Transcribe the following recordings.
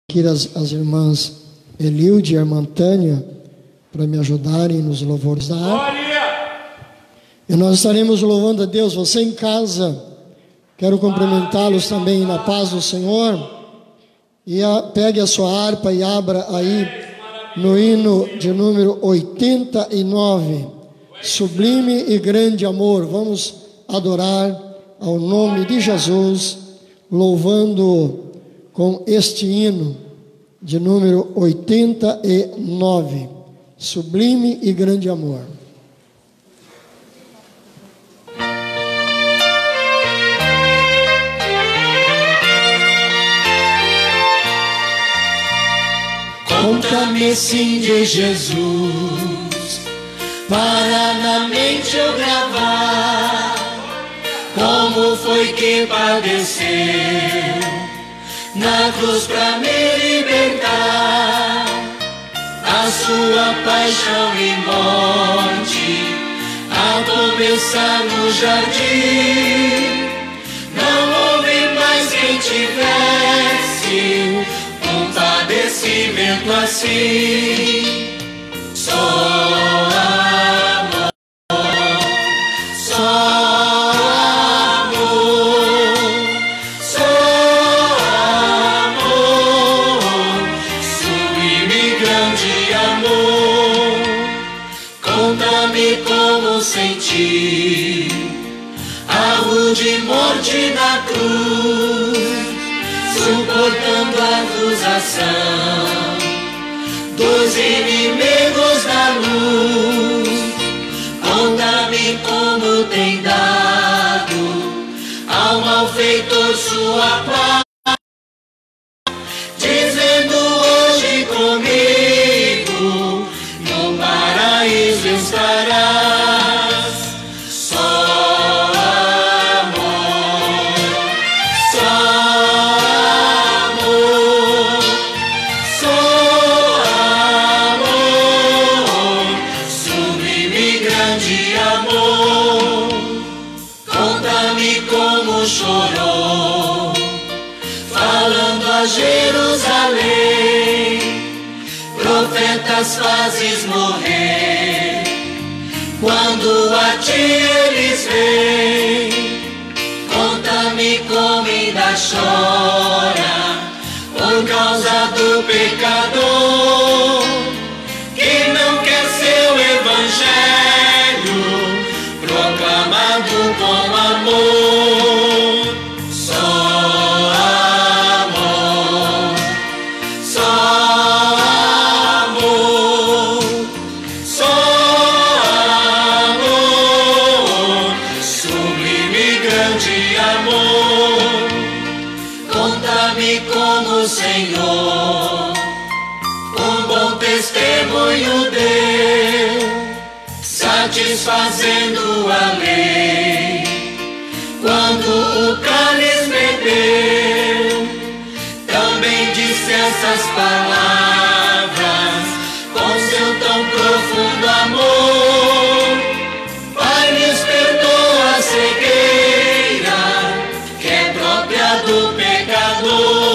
Aqui as irmãs Elilde e a irmã Tânia para me ajudarem nos louvores da harpa. E nós estaremos louvando a Deus. Você em casa, quero cumprimentá-los também na paz do Senhor. E pegue a sua harpa e abra aí no hino de número 89, Sublime e Grande Amor. Vamos adorar ao nome de Jesus, louvando com este hino de número 89, Sublime e Grande Amor. Conta-me sim de Jesus, para na mente eu gravar como foi que padeceu na cruz pra me libertar. A sua paixão e morte, a começar no jardim, não houve mais quem tivesse um padecimento assim. Só amor, só sentir a rude morte na cruz, suportando a acusação dos inimigos da luz. Conta-me como tem dado ao malfeitor sua paz, dizendo hoje comigo no paraíso estarás. Chorou, falando a Jerusalém, profetas fazes morrer, quando a ti eles vêm. Conta-me como ainda chora, por causa do pecador, que não quer seu evangelho proclamado com amor. Senhor, um bom testemunho deu, satisfazendo a lei, quando o cálice bebeu. Também disse essas palavras com seu tão profundo amor. Pai, despertou a cegueira que é própria do pecador.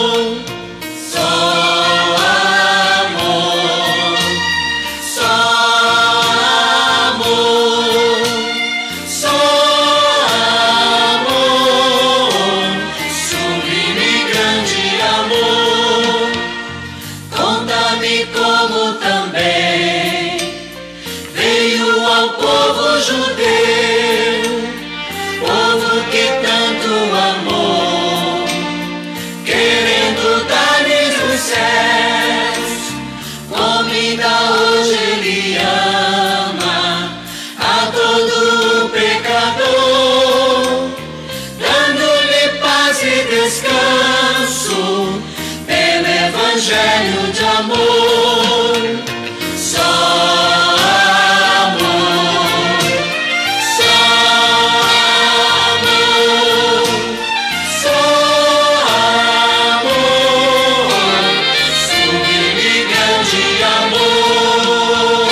Hoje ele ama a todo pecador, dando-lhe paz e descanso pelo evangelho de amor. Só amor, só amor, só amor, sublime e grande amor.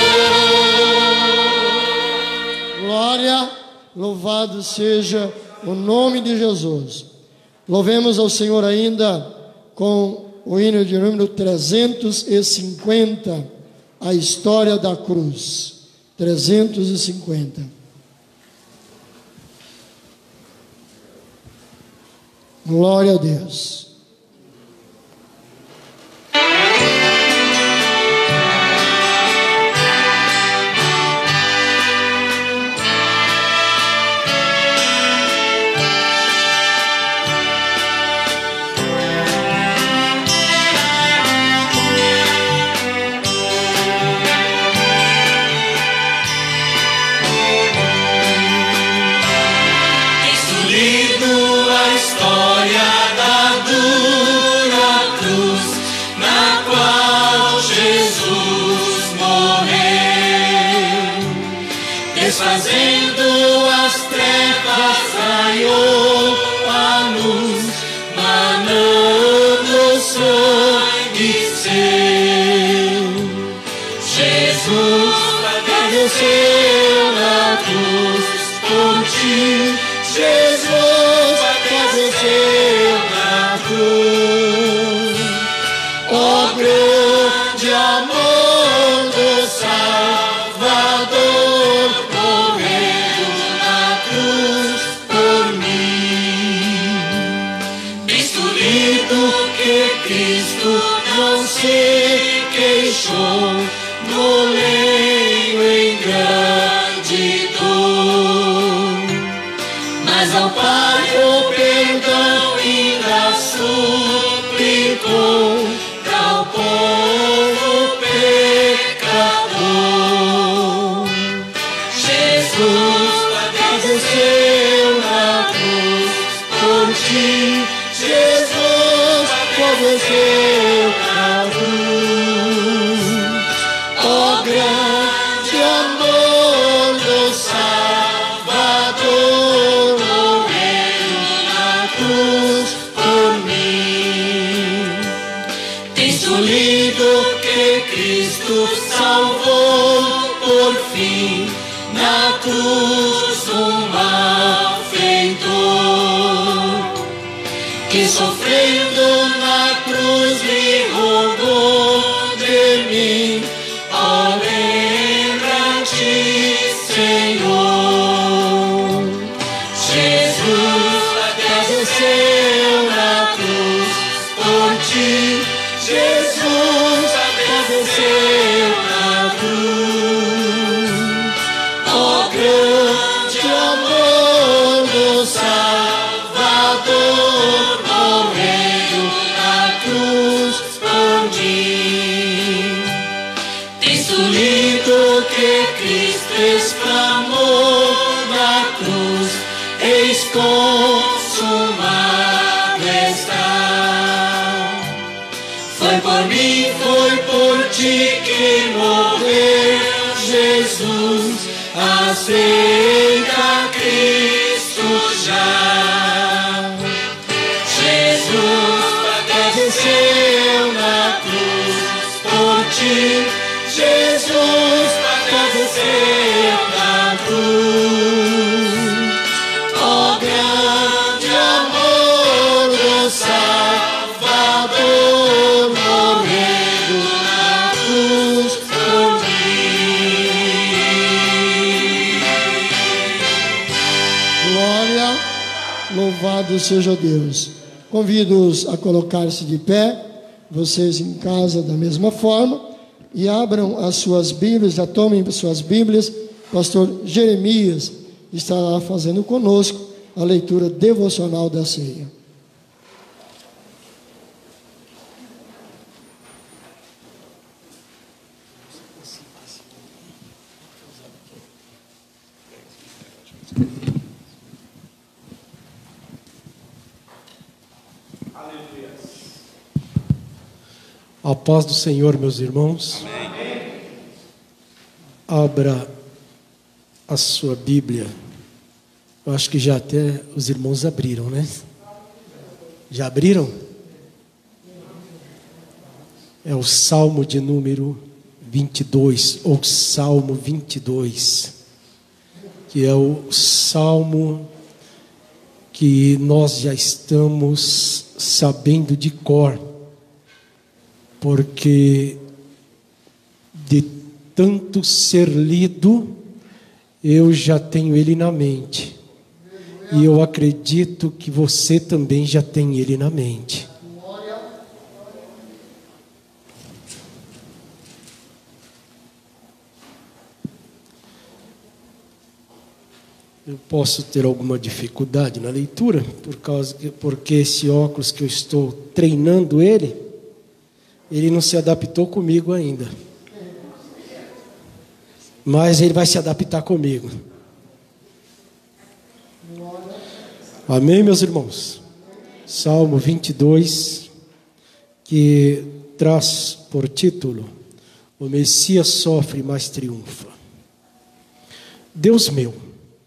Glória, louvado seja o nome de Jesus. Louvemos ao Senhor ainda com o hino de número 350, a história da cruz. 350. Glória a Deus. Desfazendo as trevas, raiou a luz, manando sangue seu. Jesus padeceu na cruz por ti. Jesus padeceu na cruz. Ó grande amor do Salvador, morrendo na cruz por mim. Bisturido que Cristo não se queixou, no leito em grande dor, mas ao Pai o perdão ainda suplicou ao povo pecador. Jesus padeceu na cruz por ti. Jesus padeceu na cruz. Ó grande amor do Salvador, morrendo na cruz por mim. Tens tu lido que Cristo salvou por fim na cruz um malfeitor, que sofrendo na cruz me rogou de mim. Ó, lembra-te, Senhor. Jesus padeceu na cruz por ti. Jesus padeceu na cruz. Ó grande amor do Salvador, morrendo na cruz por mim. Tens tu lido que Cristo exclamou na cruz: eis consumado está. Foi por mim, foi por ti que morreu Jesus. Aceita Cristo já. Jesus padeceu na cruz por ti. Jesus padeceu na cruz. Ó grande amor do Salvador, morrendo na cruz por mim. Glória, louvado seja Deus. Convido-os a colocar-se de pé, vocês em casa da mesma forma, e abram as suas Bíblias, já tomem suas Bíblias. Pastor Jeremias estará fazendo conosco a leitura devocional da ceia. A paz do Senhor, meus irmãos. Amém. Abra a sua Bíblia. Eu acho que já até os irmãos abriram, né? Já abriram? É o Salmo de número 22, ou Salmo 22, que é o Salmo que nós já estamos sabendo de cor, porque de tanto ser lido, eu já tenho ele na mente. E eu acredito que você também já tem ele na mente. Eu posso ter alguma dificuldade na leitura, porque esse óculos que eu estou treinando ele não se adaptou comigo ainda. Mas ele vai se adaptar comigo. Amém, meus irmãos? Salmo 22, que traz por título: O Messias sofre, mas triunfa. Deus meu,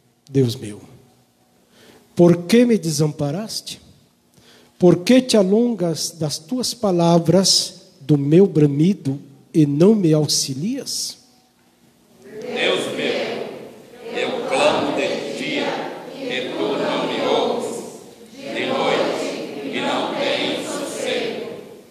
por que me desamparaste? Por que te alongas das tuas palavras do meu bramido e não me auxilias? Deus meu, eu clamo de dia e tu não me ouves, de noite e não tenho sossego.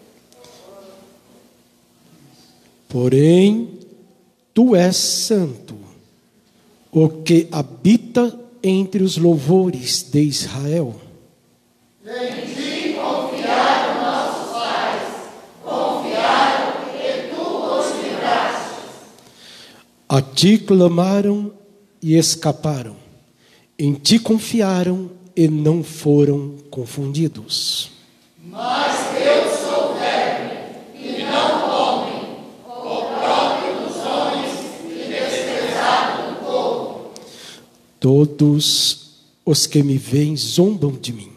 Porém, tu és santo, o que habita entre os louvores de Israel. Em ti confiaram nossos pais, confiaram e tu os livraste. A ti clamaram e escaparam, em ti confiaram e não foram confundidos. Mas eu sou verme e não homem, o próprio dos homens e desprezado do povo. Todos os que me veem zombam de mim,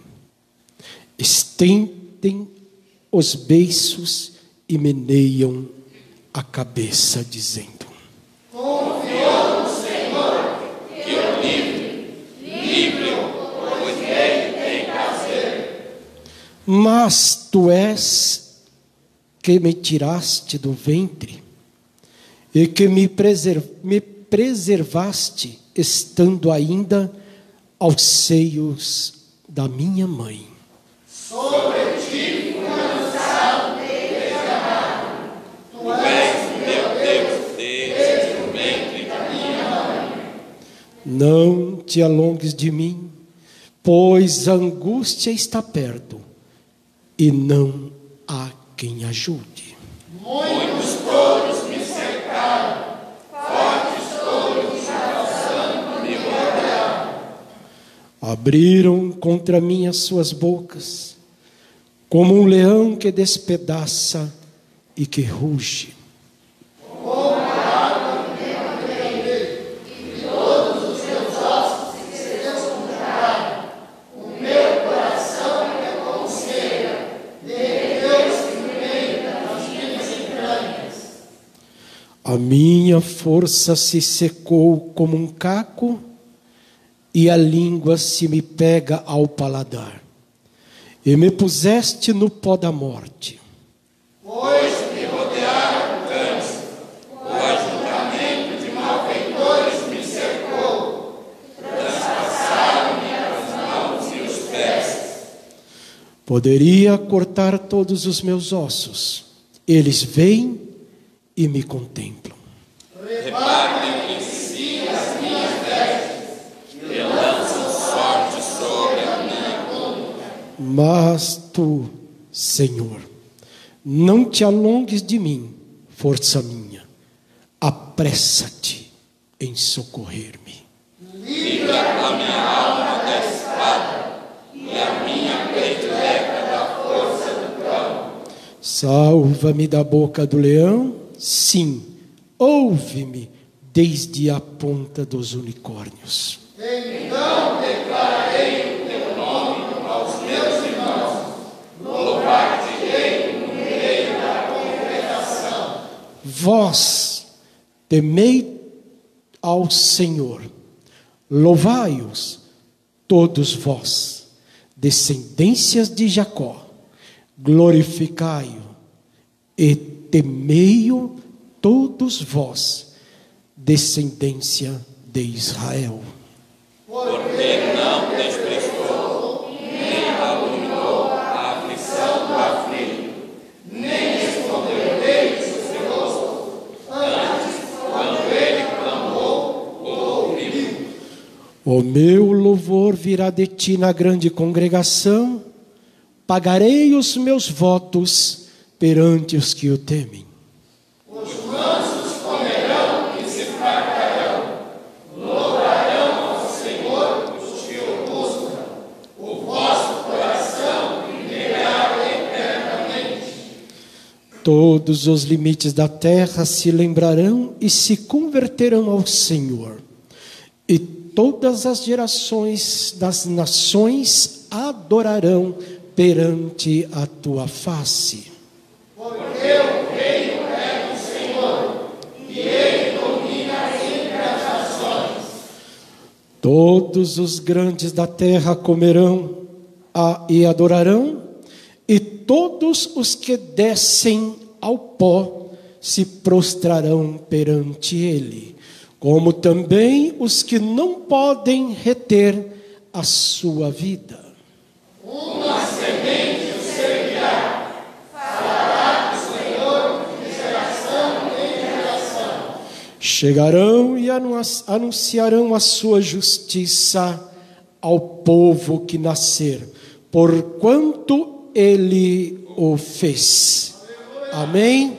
estendem os beiços e meneiam a cabeça, dizendo: Confiou no Senhor Que o livre-o, pois ele tem prazer. Mas tu és que me tiraste do ventre e que me preservaste, estando ainda aos seios da minha mãe. sobre ti fui lançado e desgarrado. Tu és meu Deus Desde o ventre da minha mãe. Não te alongues de mim, pois a angústia está perto e não há quem ajude. Muitos touros me cercaram, fortes touros me causando me rodearam. Abriram contra mim as suas bocas, como um leão que despedaça e que ruge. Como a água me manterei, e todos os meus ossos se descontraem. O meu coração é como cera, de Deus que me peita nas minhas entranhas. A minha força se secou como um caco, e a língua se me pega ao paladar. E me puseste no pó da morte. Pois me rodearam cães, o ajuntamento de malfeitores me cercou, transpassaram-me as mãos e os pés. Poderia cortar todos os meus ossos. Eles vêm e me contemplam. Repartem em si as minhas vestes, e lançam sorte sobre a minha conta. Mas tu, Senhor, não te alongues de mim, força minha. Apressa-te em socorrer-me. Livra a minha alma da espada, e a minha predileta da força do cão. Salva-me da boca do leão, sim, ouve-me desde a ponta dos unicórnios. Então declararei o teu nome aos meus irmãos, louvar-te-ei no meio da congregação. Vós temei ao Senhor, louvai-os todos vós, descendências de Jacó, glorificai-o e temei-o todos vós, descendência de Israel. Porque não desprezou, nem abominou a aflição do aflito, nem escondeu O meu louvor virá de ti na grande congregação, pagarei os meus votos perante os que o temem. Os mansos comerão e se fartarão, louvarão ao Senhor os que o buscam, o vosso coração viverá eternamente. Todos os limites da terra se lembrarão e se converterão ao Senhor, e todas as gerações das nações adorarão perante a tua face. Porque o reino é do Senhor, e Ele domina entre as nações. Todos os grandes da terra comerão e adorarão, e todos os que descem ao pó se prostrarão perante Ele, como também os que não podem reter a sua vida. Uma semente o servirá, falará do Senhor de geração em geração. Chegarão e anunciarão a sua justiça ao povo que nascer, porquanto Ele o fez. Amém?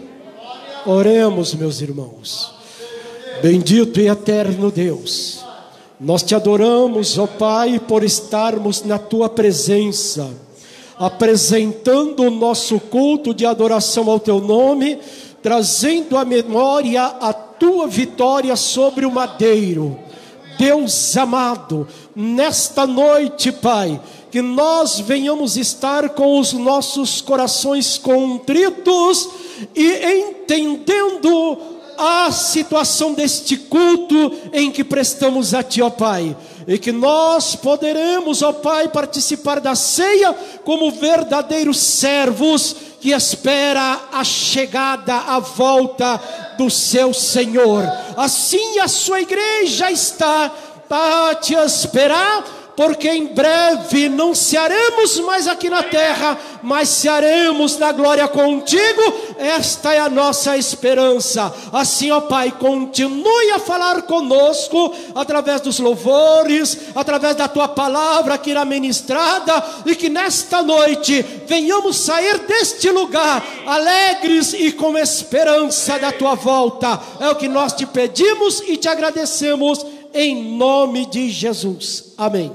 Oremos, meus irmãos. Bendito e eterno Deus, nós te adoramos, ó Pai, por estarmos na tua presença, apresentando o nosso culto de adoração ao teu nome, trazendo à memória a tua vitória sobre o madeiro. Deus amado, nesta noite, Pai, que nós venhamos estar com os nossos corações contritos e entendendo a situação deste culto em que prestamos a Ti, ó Pai, e que nós poderemos, ó Pai, participar da ceia como verdadeiros servos que espera a chegada, a volta do seu Senhor. Assim a sua igreja está a te esperar, porque em breve não cearemos mais aqui na terra, mas cearemos na glória contigo. Esta é a nossa esperança. Assim, ó Pai, continue a falar conosco através dos louvores, através da tua palavra que irá ministrada, e que nesta noite venhamos sair deste lugar alegres e com esperança da tua volta. É o que nós te pedimos e te agradecemos em nome de Jesus. Amém.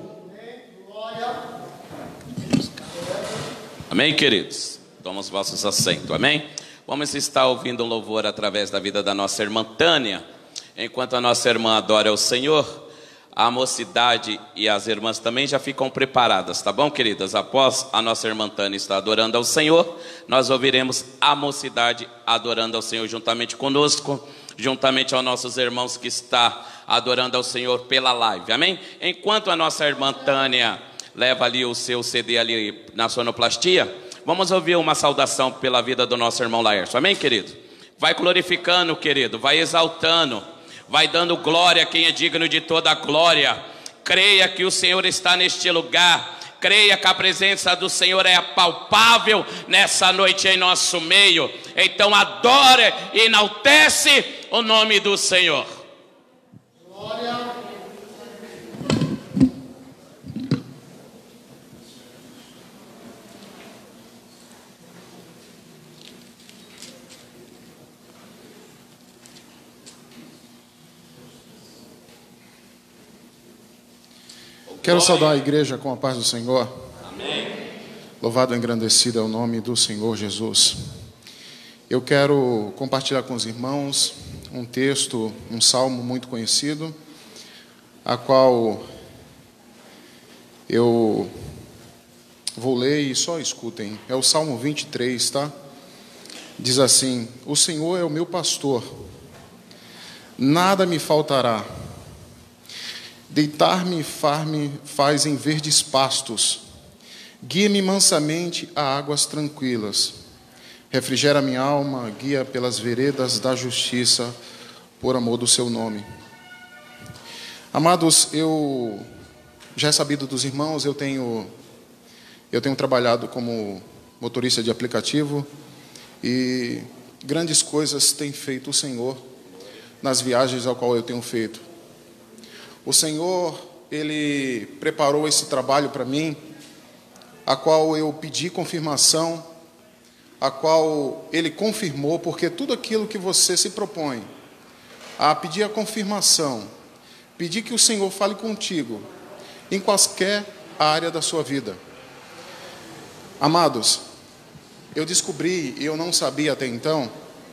Amém, queridos? Tomem os vossos assentos, amém? Vamos estar ouvindo um louvor através da vida da nossa irmã Tânia. Enquanto a nossa irmã adora o Senhor, a mocidade e as irmãs também já ficam preparadas, tá bom, queridas? Após a nossa irmã Tânia estar adorando ao Senhor, nós ouviremos a mocidade adorando ao Senhor juntamente conosco, juntamente aos nossos irmãos que está adorando ao Senhor pela live, amém? Enquanto a nossa irmã Tânia leva ali o seu CD ali na sonoplastia, vamos ouvir uma saudação pela vida do nosso irmão Laércio, amém, querido? Vai glorificando, querido, vai exaltando, vai dando glória a quem é digno de toda a glória. Creia que o Senhor está neste lugar, creia que a presença do Senhor é palpável nessa noite em nosso meio. Então adore e enaltece o nome do Senhor. Glória. Quero saudar a igreja com a paz do Senhor. Amém. Louvado e engrandecido é o nome do Senhor Jesus. Eu quero compartilhar com os irmãos um texto, um salmo muito conhecido, a qual eu vou ler e só escutem. É o Salmo 23, tá? Diz assim: o Senhor é o meu pastor, nada me faltará. Deitar-me e far-me faz em verdes pastos. Guia-me mansamente a águas tranquilas. Refrigera minha alma, guia pelas veredas da justiça, por amor do seu nome. Amados, já é sabido dos irmãos, eu tenho trabalhado como motorista de aplicativo e grandes coisas tem feito o Senhor nas viagens ao qual eu tenho feito. O Senhor ele preparou esse trabalho para mim, a qual eu pedi confirmação, a qual ele confirmou, porque tudo aquilo que você se propõe a pedir a confirmação, pedir que o Senhor fale contigo em qualquer área da sua vida. Amados, eu descobri, e eu não sabia até então,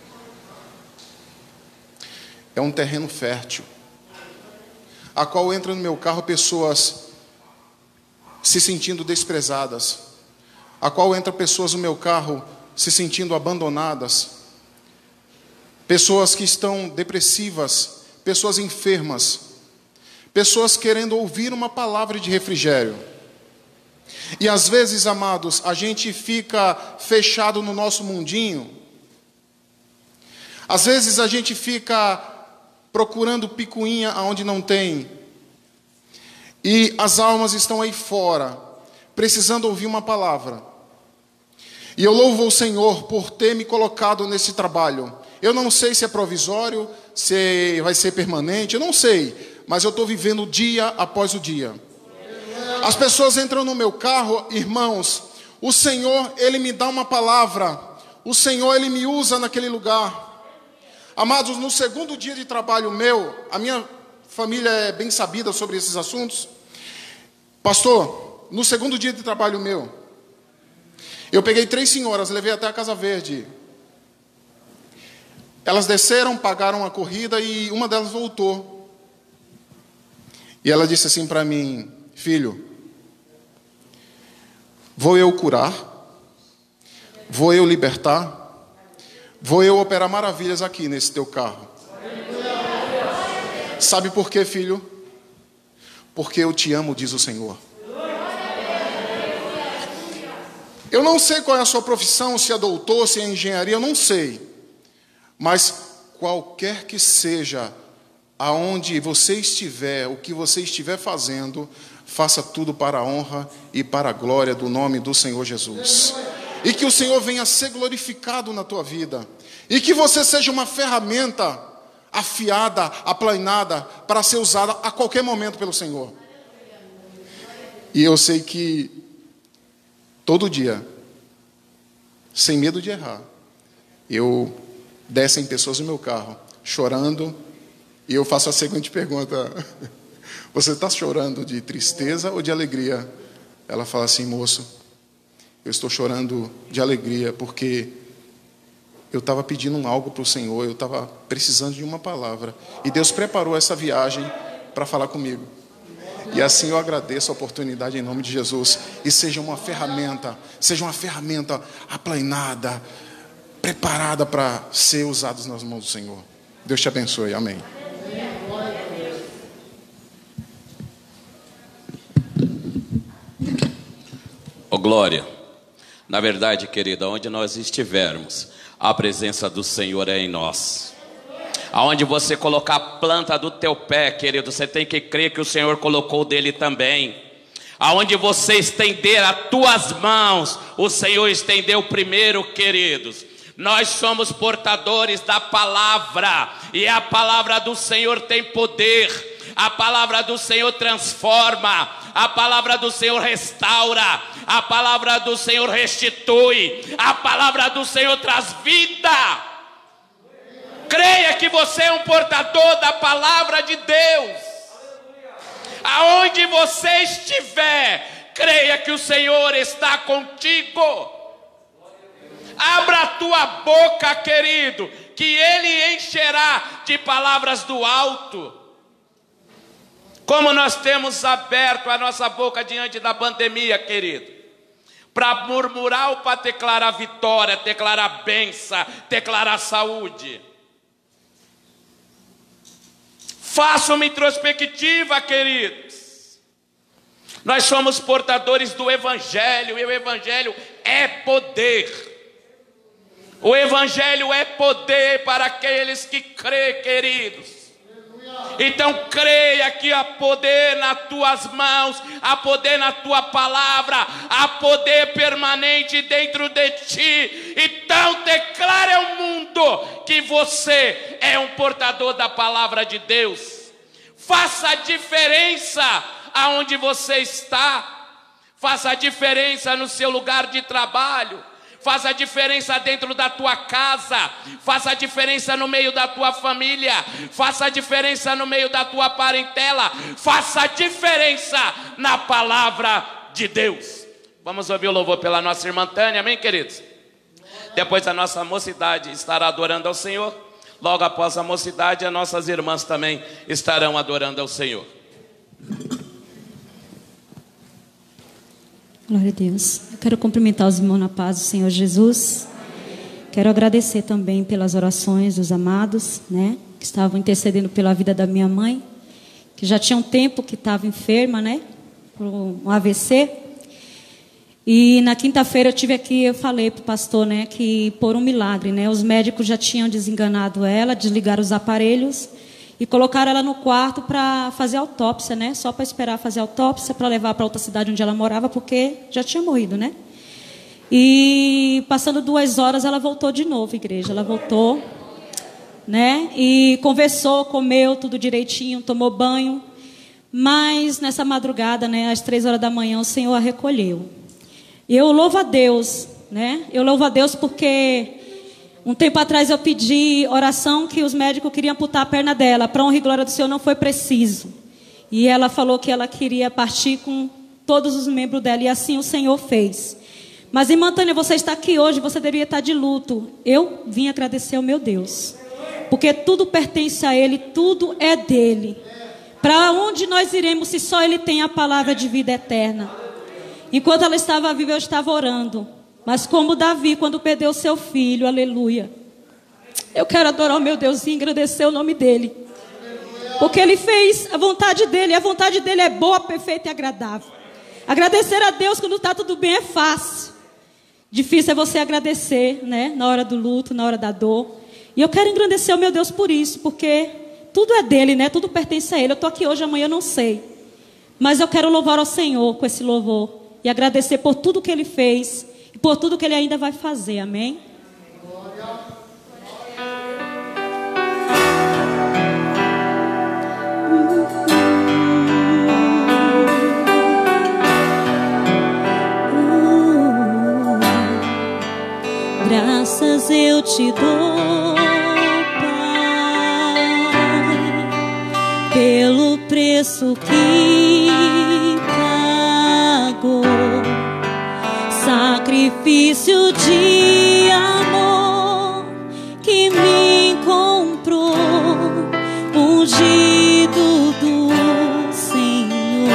é um terreno fértil, a qual entra no meu carro pessoas se sentindo desprezadas, a qual entra pessoas no meu carro se sentindo abandonadas, pessoas que estão depressivas, pessoas enfermas, pessoas querendo ouvir uma palavra de refrigério. E às vezes, amados, a gente fica fechado no nosso mundinho. Às vezes a gente fica procurando picuinha aonde não tem. E as almas estão aí fora, precisando ouvir uma palavra. E eu louvo o Senhor por ter me colocado nesse trabalho. Eu não sei se é provisório, se vai ser permanente, eu não sei. Mas eu estou vivendo dia após o dia. As pessoas entram no meu carro, irmãos, o Senhor, Ele me dá uma palavra. O Senhor, Ele me usa naquele lugar. Amados, no segundo dia de trabalho meu, a minha família é bem sabida sobre esses assuntos. Pastor, no segundo dia de trabalho meu, eu peguei 3 senhoras, levei até a Casa Verde. Elas desceram, pagaram a corrida e uma delas voltou. E ela disse assim para mim: filho, vou eu curar, vou eu libertar, vou eu operar maravilhas aqui nesse teu carro. Sabe por quê, filho? Porque eu te amo, diz o Senhor. Eu não sei qual é a sua profissão, se é doutor, se é engenharia, eu não sei. Mas qualquer que seja aonde você estiver, o que você estiver fazendo, faça tudo para a honra e para a glória do nome do Senhor Jesus. E que o Senhor venha ser glorificado na tua vida. E que você seja uma ferramenta afiada, aplainada, para ser usada a qualquer momento pelo Senhor. E eu sei que todo dia, sem medo de errar, descem pessoas no meu carro, chorando, e eu faço a seguinte pergunta: você está chorando de tristeza ou de alegria? Ela fala assim: moço, eu estou chorando de alegria, porque eu estava pedindo algo para o Senhor, eu estava precisando de uma palavra, e Deus preparou essa viagem para falar comigo. E assim eu agradeço a oportunidade em nome de Jesus. E seja uma ferramenta aplainada, preparada para ser usada nas mãos do Senhor. Deus te abençoe, amém. Ô glória, na verdade, querida, onde nós estivermos, a presença do Senhor é em nós. Aonde você colocar a planta do teu pé, querido, você tem que crer que o Senhor colocou dele também. Aonde você estender as tuas mãos, o Senhor estendeu primeiro, queridos. Nós somos portadores da palavra, e a palavra do Senhor tem poder. A palavra do Senhor transforma, a palavra do Senhor restaura, a palavra do Senhor restitui, a palavra do Senhor traz vida. Creia que você é um portador da palavra de Deus. Aonde você estiver, creia que o Senhor está contigo. Abra a tua boca, querido, que Ele encherá de palavras do alto. Como nós temos aberto a nossa boca diante da pandemia, querido, para murmurar ou para declarar vitória, declarar bênção, declarar saúde. Faça uma introspectiva, queridos. Nós somos portadores do Evangelho, e o Evangelho é poder. O Evangelho é poder para aqueles que crêem, queridos. Então creia que há poder nas tuas mãos, há poder na tua palavra, há poder permanente dentro de ti. Então declare ao mundo que você é um portador da palavra de Deus. Faça a diferença aonde você está. Faça a diferença no seu lugar de trabalho. Faça a diferença dentro da tua casa. Faça a diferença no meio da tua família. Faça a diferença no meio da tua parentela. Faça a diferença na palavra de Deus. Vamos ouvir o louvor pela nossa irmã Tânia, amém, queridos? Depois a nossa mocidade estará adorando ao Senhor. Logo após a mocidade, as nossas irmãs também estarão adorando ao Senhor. Glória a Deus. Eu quero cumprimentar os irmãos na paz do Senhor Jesus. Quero agradecer também pelas orações dos amados, né, que estavam intercedendo pela vida da minha mãe, que já tinha um tempo que estava enferma, né, por um AVC. E na quinta-feira eu tive aqui, eu falei para o pastor, né, que por um milagre, né, os médicos já tinham desenganado ela, desligaram os aparelhos e colocaram ela no quarto para fazer autópsia, né, só para esperar fazer autópsia, para levar para outra cidade onde ela morava, porque já tinha morrido, né. E passando 2 horas ela voltou de novo, igreja, ela voltou, né, e conversou, comeu tudo direitinho, tomou banho, mas nessa madrugada, né, às 3 horas da manhã, o Senhor a recolheu. Eu louvo a Deus, né? Eu louvo a Deus porque um tempo atrás eu pedi oração que os médicos queriam amputar a perna dela. Para honra e glória do Senhor não foi preciso. E ela falou que ela queria partir com todos os membros dela. E assim o Senhor fez. Mas, irmã Tânia, você está aqui hoje, você deveria estar de luto. Eu vim agradecer ao meu Deus. Porque tudo pertence a Ele, tudo é dEle. Para onde nós iremos se só Ele tem a palavra de vida eterna? Enquanto ela estava viva, eu estava orando. Mas como Davi, quando perdeu seu filho, aleluia. Eu quero adorar o meu Deus e engrandecer o nome dEle. Porque Ele fez a vontade dEle. E a vontade dEle é boa, perfeita e agradável. Agradecer a Deus quando está tudo bem é fácil. Difícil é você agradecer, né? Na hora do luto, na hora da dor. E eu quero engrandecer o meu Deus por isso. Porque tudo é dEle, né? Tudo pertence a Ele. Eu estou aqui hoje, amanhã eu não sei. Mas eu quero louvar ao Senhor com esse louvor. E agradecer por tudo que Ele fez. E por tudo que Ele ainda vai fazer. Amém? Graças eu te dou, Pai, pelo preço que pagou, sacrifício de amor que me comprou, ungido do Senhor,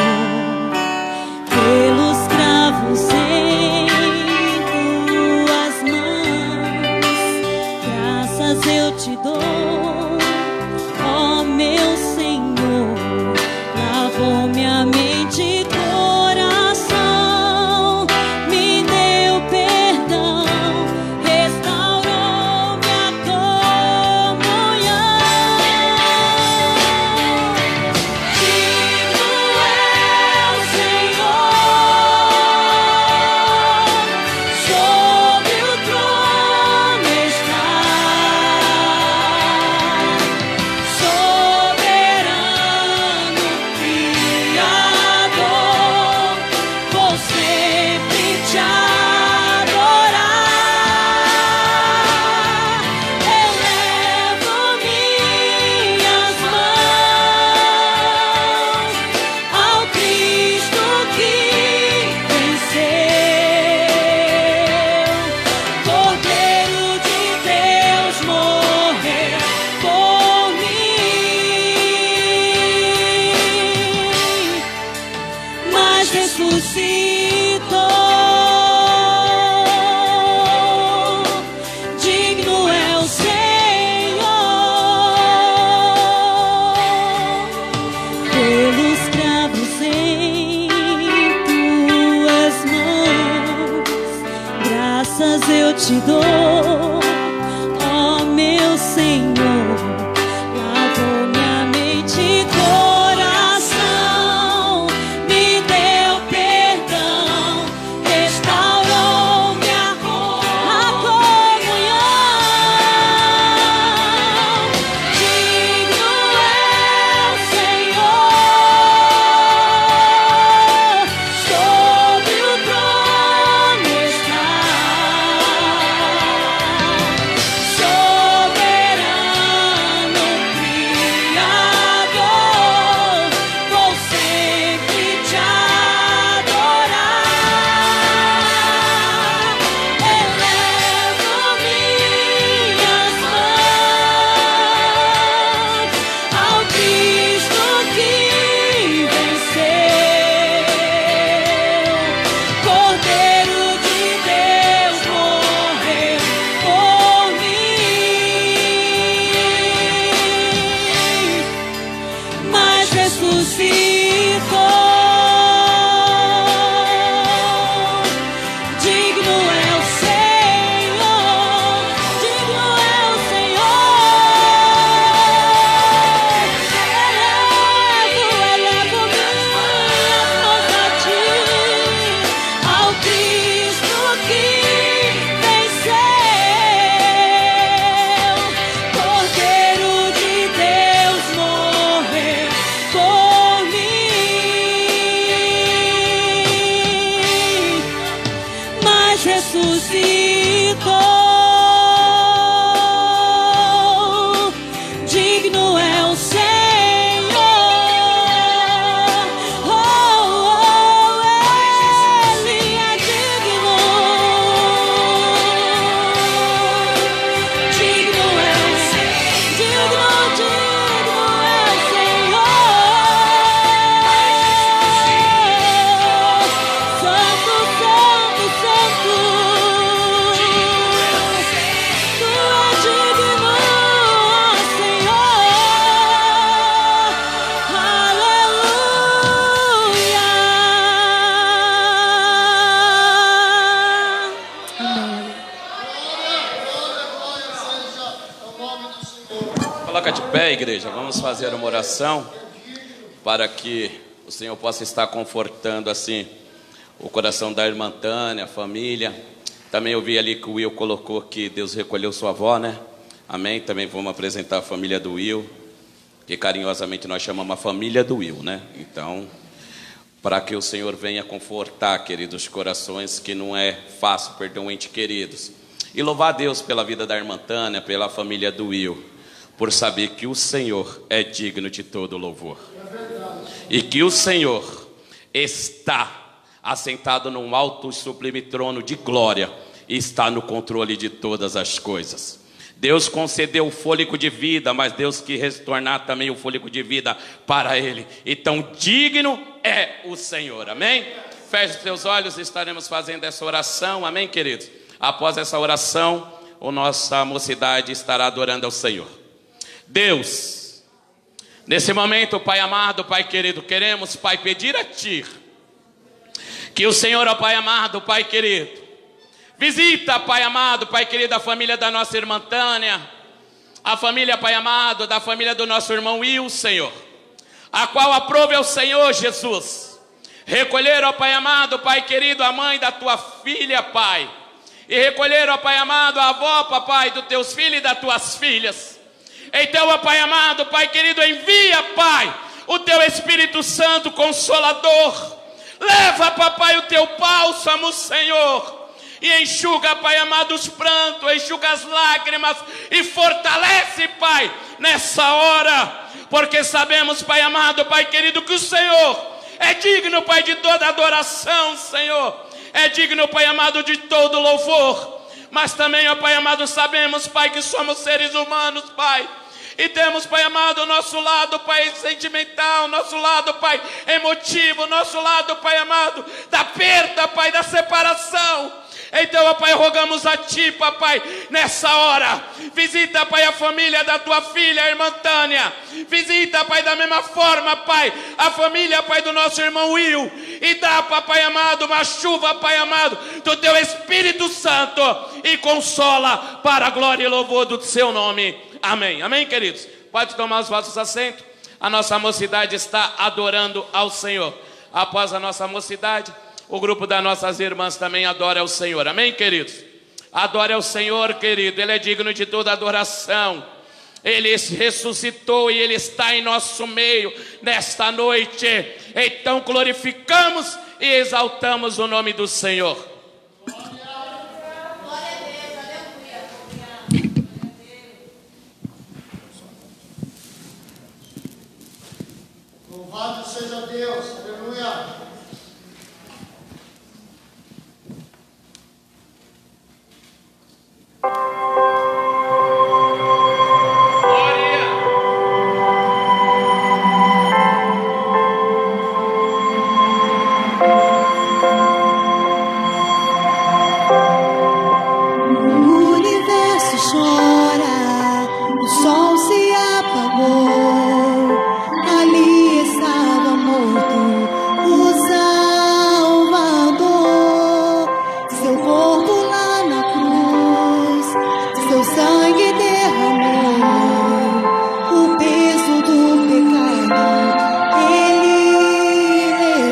pelos cravos em tuas mãos. Graças eu te dou, ó meu Senhor, lavou minha mente e coração, me deu perdão, restaurou minha comunhão. Digno é o Senhor, sobre o trono está, soberano Criador, vou sempre te adorar. Elevo minhas mãos ao Cristo que venceu, Cordeiro de Deus morreu por mim, mas ressuscitou. Digno é o Senhor, pelos cravos em tuas mãos. Graças eu te dou, ó meu Senhor, lavou minha mente e coração, me deu perdão, restaurou minha comunhão. Digno é o Senhor, Coloca de pé, igreja. Vamos fazer uma oração para que o Senhor possa estar confortando assim o coração da irmã Tânia, a família. Também eu vi ali que o Will colocou que Deus recolheu sua avó, né? Amém. Também vamos apresentar a família do Will, que carinhosamente nós chamamos a família do Will, né? Então, para que o Senhor venha confortar, queridos corações, que não é fácil perder um ente queridos. E louvar a Deus pela vida da irmã Tânia, pela família do Will, por saber que o Senhor é digno de todo louvor. E que o Senhor está assentado num alto e sublime trono de glória e está no controle de todas as coisas. Deus concedeu o fôlego de vida, mas Deus quis retornar também o fôlego de vida para Ele. Então digno é o Senhor, amém? Feche os seus olhos, estaremos fazendo essa oração, amém, queridos? Após essa oração, a nossa mocidade estará adorando ao Senhor. Deus, nesse momento, Pai amado, Pai querido, queremos, Pai, pedir a Ti que o Senhor, ó Pai amado, Pai querido, visita, Pai amado, Pai querido, a família da nossa irmã Tânia, a família, Pai amado, da família do nosso irmão Will, Senhor, a qual aprove ao Senhor Jesus recolher, ó Pai amado, Pai querido, a mãe da Tua filha, Pai, e recolher, ó Pai amado, a avó, Papai, dos Teus filhos e das Tuas filhas. Então, ó Pai amado, Pai querido, envia, Pai, o Teu Espírito Santo Consolador. Leva, Papai, o Teu bálsamo, Senhor, e enxuga, Pai amado, os prantos, enxuga as lágrimas e fortalece, Pai, nessa hora, porque sabemos, Pai amado, Pai querido, que o Senhor é digno, Pai, de toda adoração, Senhor, é digno, Pai amado, de todo louvor. Mas também, ó Pai amado, sabemos, Pai, que somos seres humanos, Pai, e temos, Pai amado, o nosso lado, Pai, sentimental, nosso lado, Pai, emotivo, nosso lado, Pai amado, da perda, Pai, da separação. Então, ó Pai, rogamos a Ti, Papai, nessa hora, visita, Pai, a família da Tua filha, a irmã Tânia, visita, Pai, da mesma forma, Pai, a família, Pai, do nosso irmão Will, e dá, Papai amado, uma chuva, Pai amado, do Teu Espírito Santo, e consola para a glória e louvor do Seu nome. Amém, amém, queridos? Pode tomar os vossos assentos. A nossa mocidade está adorando ao Senhor. Após a nossa mocidade, o grupo das nossas irmãs também adora ao Senhor, amém, queridos? Adore ao Senhor, querido, Ele é digno de toda adoração. Ele ressuscitou e Ele está em nosso meio nesta noite. Então glorificamos e exaltamos o nome do Senhor. Louvado seja Deus, aleluia. O universo chora, o sol se apagou, ali estava morto o Salvador. Seu corpo lá na cruz, seu sangue derramou, o peso do pecado Ele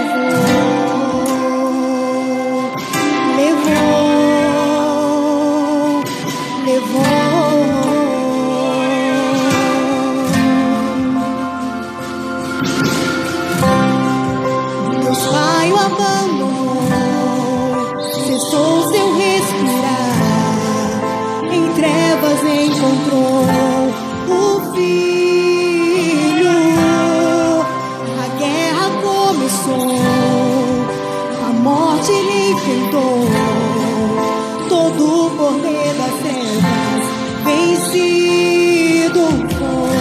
levou. Deus Pai o abandonou, cessou seu respirar, em trevas encontrou o Filho. A guerra começou, a morte lhe enfrentou, todo o poder das trevas vencido foi.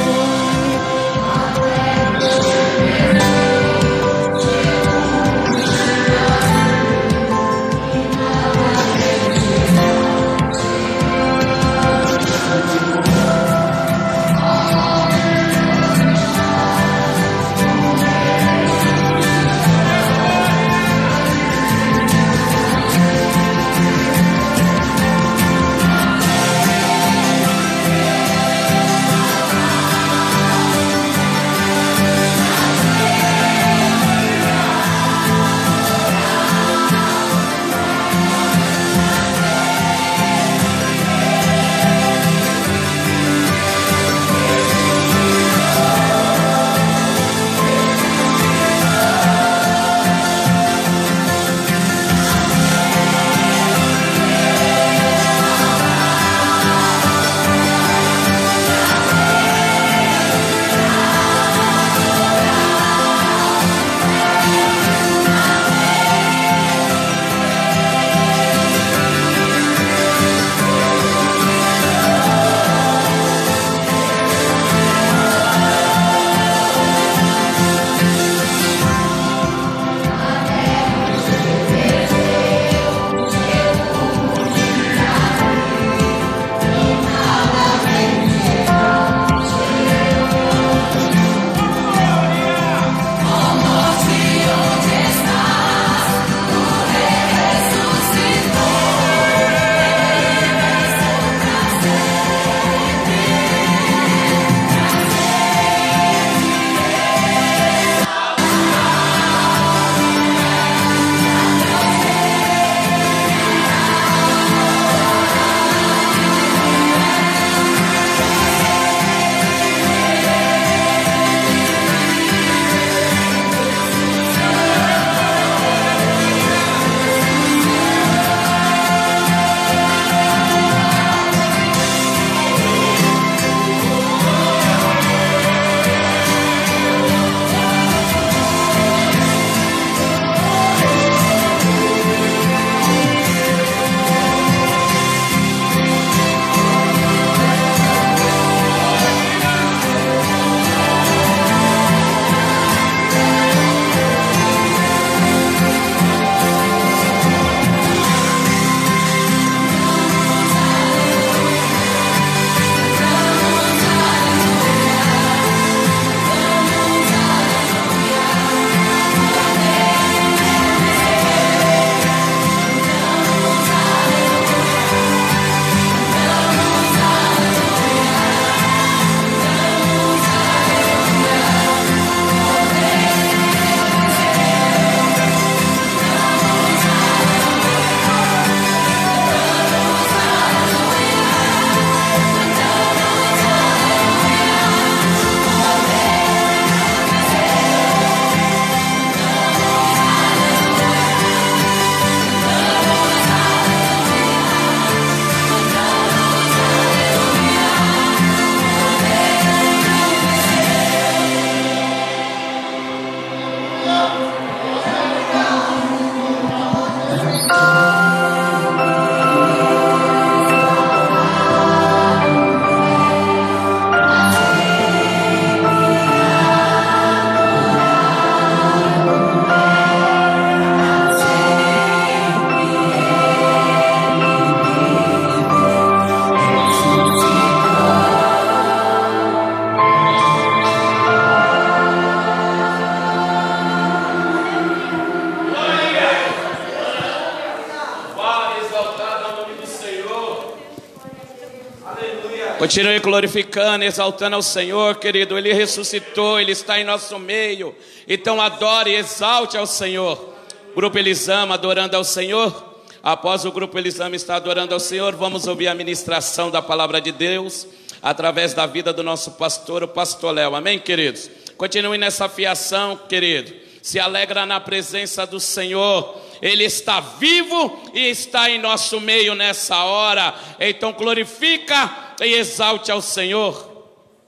Continue glorificando, exaltando ao Senhor, querido. Ele ressuscitou, Ele está em nosso meio. Então adore e exalte ao Senhor. Grupo Elisama adorando ao Senhor. Após o Grupo Elisama estar adorando ao Senhor, vamos ouvir a ministração da palavra de Deus através da vida do nosso pastor, o pastor Léo. Amém, queridos? Continue nessa fiação, querido. Se alegra na presença do Senhor. Ele está vivo e está em nosso meio nessa hora. Então glorifica e exalte ao Senhor.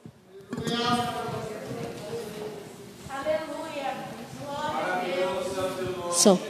Aleluia. Glória a Deus. Só.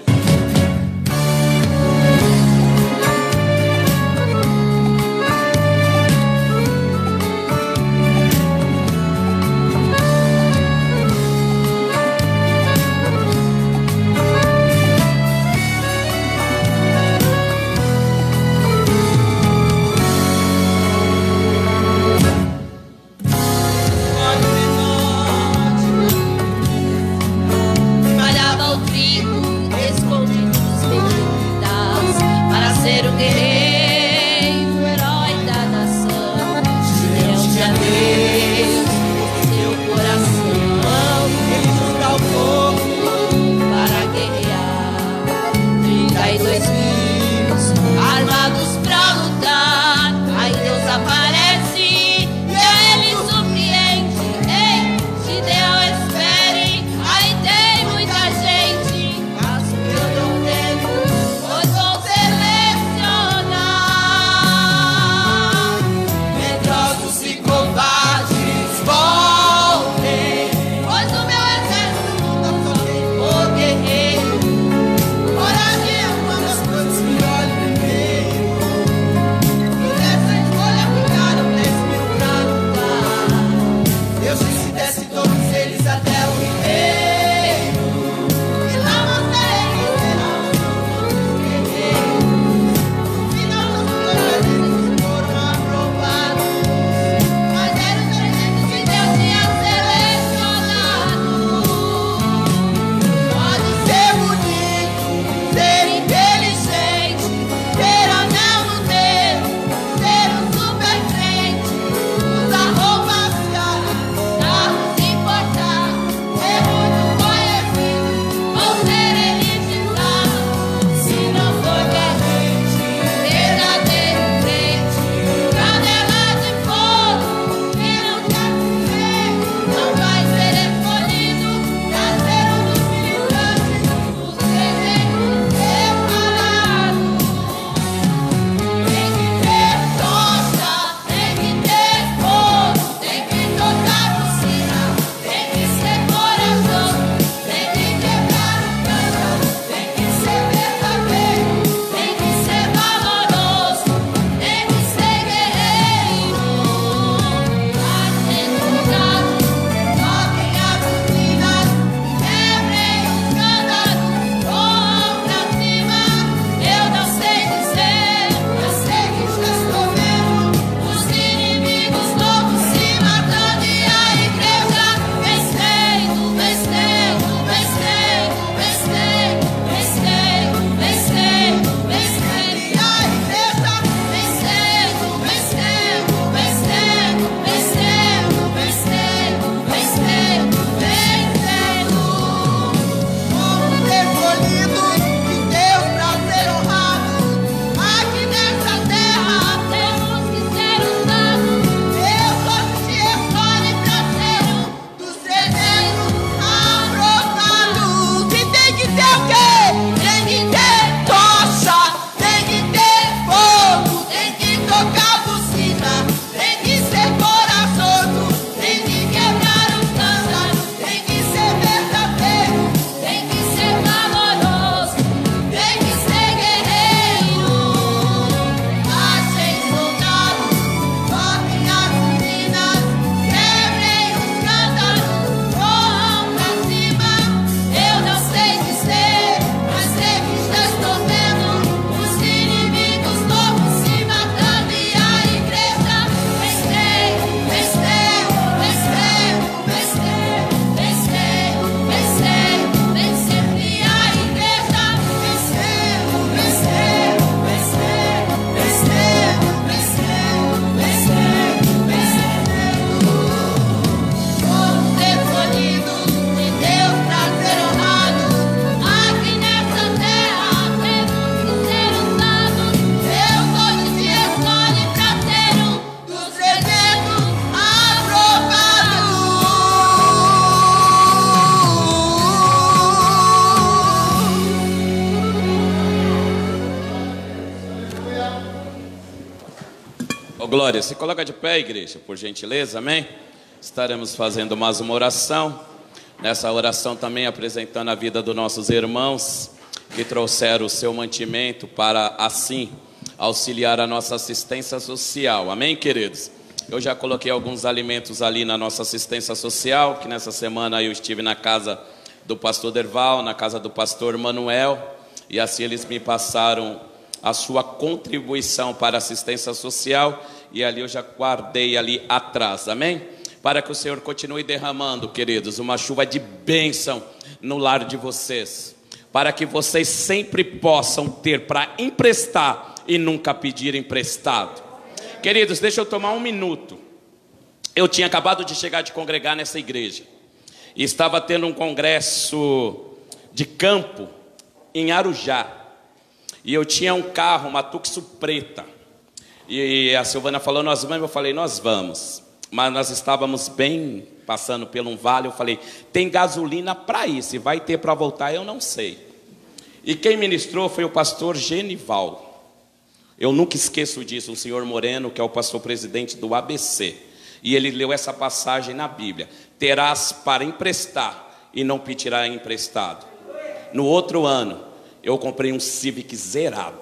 Glória. Se coloca de pé, igreja, por gentileza, amém? Estaremos fazendo mais uma oração. Nessa oração também apresentando a vida dos nossos irmãos que trouxeram o seu mantimento para assim auxiliar a nossa assistência social. Amém, queridos? Eu já coloquei alguns alimentos ali na nossa assistência social, que nessa semana eu estive na casa do pastor Derval, na casa do pastor Manuel, e assim eles me passaram a sua contribuição para a assistência social, e ali eu já guardei ali atrás, amém? Para que o Senhor continue derramando, queridos, uma chuva de bênção no lar de vocês, para que vocês sempre possam ter para emprestar e nunca pedir emprestado. Queridos, deixa eu tomar um minuto. Eu tinha acabado de chegar de congregar nessa igreja, e estava tendo um congresso de campo em Arujá, e eu tinha um carro, uma Tucson preta, e a Silvana falou, nós vamos, eu falei, nós vamos, mas nós estávamos bem passando por um vale, eu falei, tem gasolina para ir, se vai ter para voltar eu não sei. E quem ministrou foi o pastor Genival. Eu nunca esqueço disso, o senhor Moreno, que é o pastor presidente do ABC, e ele leu essa passagem na Bíblia, terás para emprestar e não pedirá emprestado. No outro ano, eu comprei um Civic zerado.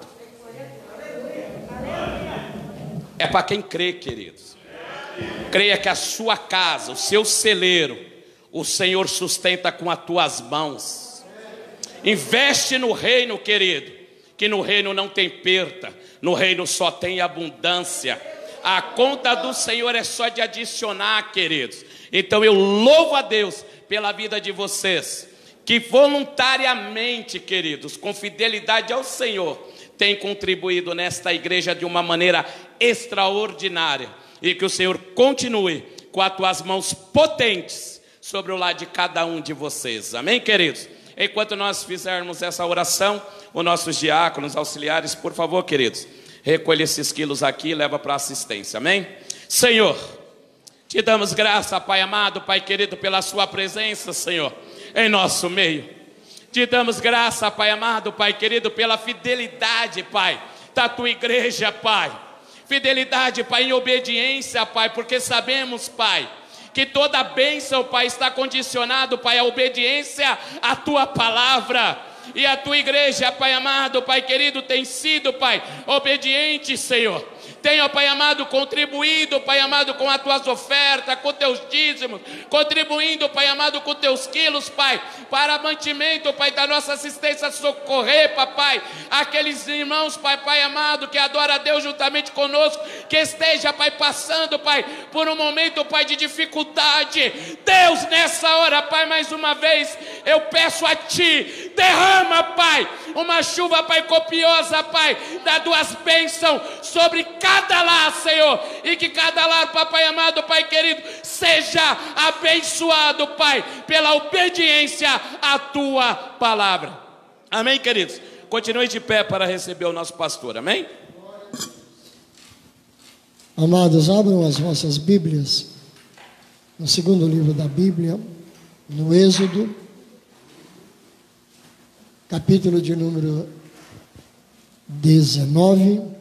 É para quem crê, queridos. Creia que a sua casa, o seu celeiro, o Senhor sustenta com as tuas mãos. Investe no reino, querido, que no reino não tem perda, no reino só tem abundância. A conta do Senhor é só de adicionar, queridos. Então eu louvo a Deus pela vida de vocês, que voluntariamente, queridos, com fidelidade ao Senhor, têm contribuído nesta igreja de uma maneira extraordinária. E que o Senhor continue com as tuas mãos potentes sobre o lar de cada um de vocês. Amém, queridos? Enquanto nós fizermos essa oração, os nossos diáconos, auxiliares, por favor, queridos, recolhe esses quilos aqui e leva para a assistência. Amém? Senhor, te damos graça, Pai amado, Pai querido, pela sua presença, Senhor, em nosso meio. Te damos graça, Pai amado, Pai querido, pela fidelidade, Pai, da tua igreja, Pai. Fidelidade, Pai, em obediência, Pai, porque sabemos, Pai, que toda bênção, Pai, está condicionado, Pai, à obediência à tua palavra. E a tua igreja, Pai amado, Pai querido, tem sido, Pai, obediente, Senhor. Tenha, Pai amado, contribuído, Pai amado, com as tuas ofertas, com teus dízimos, contribuindo, Pai amado, com teus quilos, Pai, para mantimento, Pai, da nossa assistência socorrer, Papai, aqueles irmãos, Pai amado, que adora a Deus juntamente conosco, que esteja, Pai, passando, Pai, por um momento, Pai, de dificuldade. Deus, nessa hora, Pai, mais uma vez, eu peço a Ti, derrama, Pai, uma chuva, Pai, copiosa, Pai, das tuas bênçãos sobre cada lar, Senhor, e que cada lar, Papai amado, Pai querido, seja abençoado, Pai, pela obediência à tua palavra. Amém, queridos? Continue de pé para receber o nosso pastor, amém? Amados, abram as vossas Bíblias no segundo livro da Bíblia, no Êxodo, capítulo de número 19.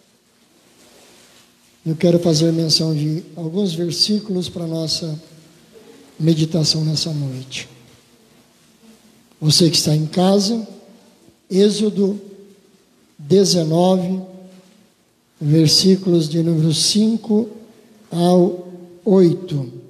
Eu quero fazer menção de alguns versículos para a nossa meditação nessa noite. Você que está em casa, Êxodo 19, versículos de número 5 ao 8.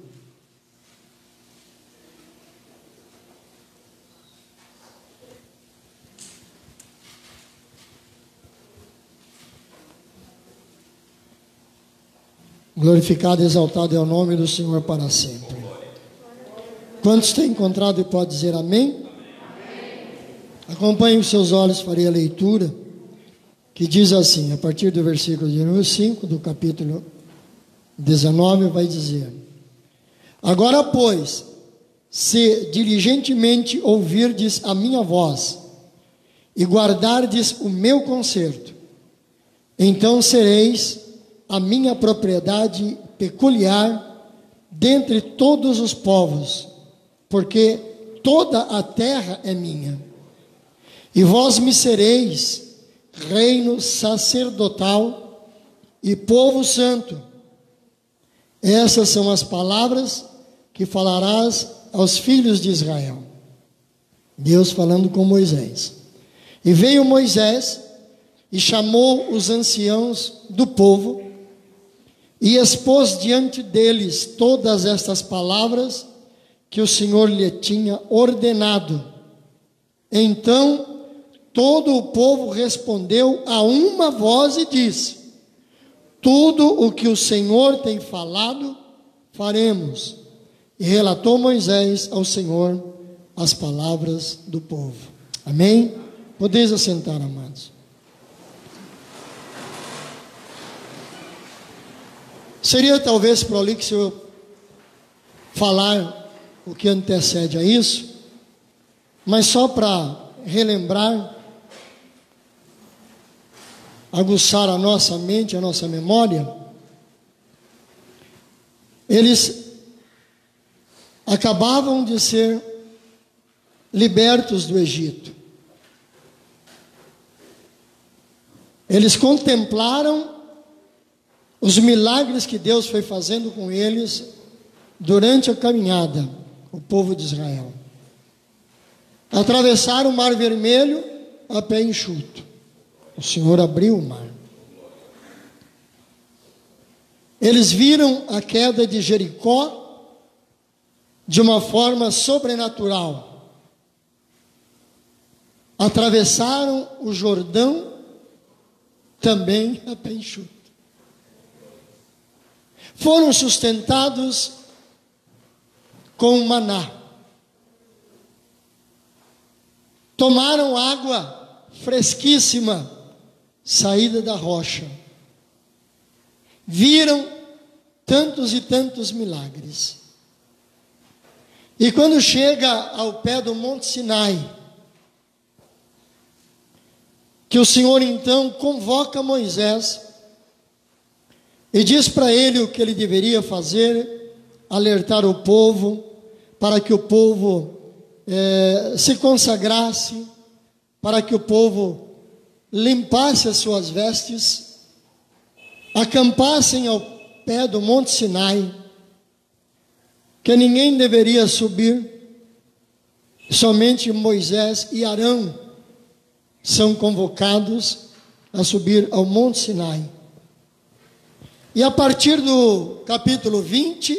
Glorificado e exaltado é o nome do Senhor para sempre. Quantos têm encontrado e pode dizer amém? Acompanhe os seus olhos, farei a leitura, que diz assim, a partir do versículo de número 5, do capítulo 19, vai dizer: Agora, pois, se diligentemente ouvirdes a minha voz, e guardardes o meu conserto, então sereis a minha propriedade peculiar dentre todos os povos, porque toda a terra é minha. E vós me sereis reino sacerdotal e povo santo. Essas são as palavras que falarás aos filhos de Israel. Deus falando com Moisés. E veio Moisés e chamou os anciãos do povo e expôs diante deles todas estas palavras que o Senhor lhe tinha ordenado. Então todo o povo respondeu a uma voz e disse: tudo o que o Senhor tem falado, faremos. E relatou Moisés ao Senhor as palavras do povo. Amém? Podeis assentar, amados. Seria talvez prolixo eu falar o que antecede a isso, mas só para relembrar, aguçar a nossa mente, a nossa memória. Eles acabavam de ser libertos do Egito. Eles contemplaram os milagres que Deus foi fazendo com eles durante a caminhada, o povo de Israel. Atravessaram o Mar Vermelho a pé enxuto. O Senhor abriu o mar. Eles viram a queda de Jericó de uma forma sobrenatural. Atravessaram o Jordão também a pé enxuto. Foram sustentados com maná. Tomaram água fresquíssima, saída da rocha. Viram tantos e tantos milagres. E quando chega ao pé do Monte Sinai, que o Senhor então convoca Moisés e diz para ele o que ele deveria fazer, alertar o povo, para que o povo se consagrasse, para que o povo limpasse as suas vestes, acampassem ao pé do Monte Sinai, que ninguém deveria subir, somente Moisés e Arão são convocados a subir ao Monte Sinai. E a partir do capítulo 20,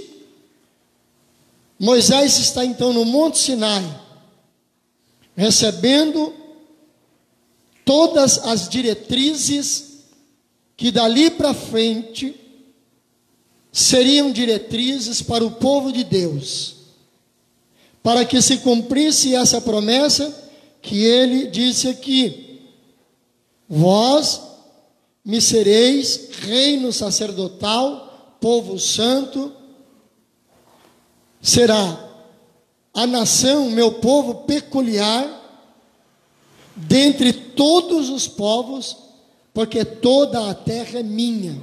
Moisés está então no Monte Sinai, recebendo todas as diretrizes que dali para frente seriam diretrizes para o povo de Deus, para que se cumprisse essa promessa que ele disse aqui: vós me sereis reino sacerdotal, povo santo, será a nação, meu povo peculiar, dentre todos os povos, porque toda a terra é minha.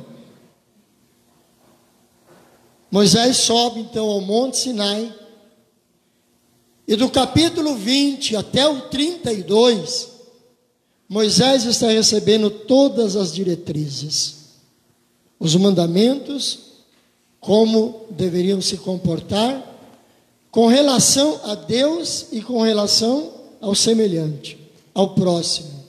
Moisés sobe então ao Monte Sinai, e do capítulo 20 até o 32, Moisés está recebendo todas as diretrizes, os mandamentos, como deveriam se comportar, com relação a Deus e com relação ao semelhante, ao próximo.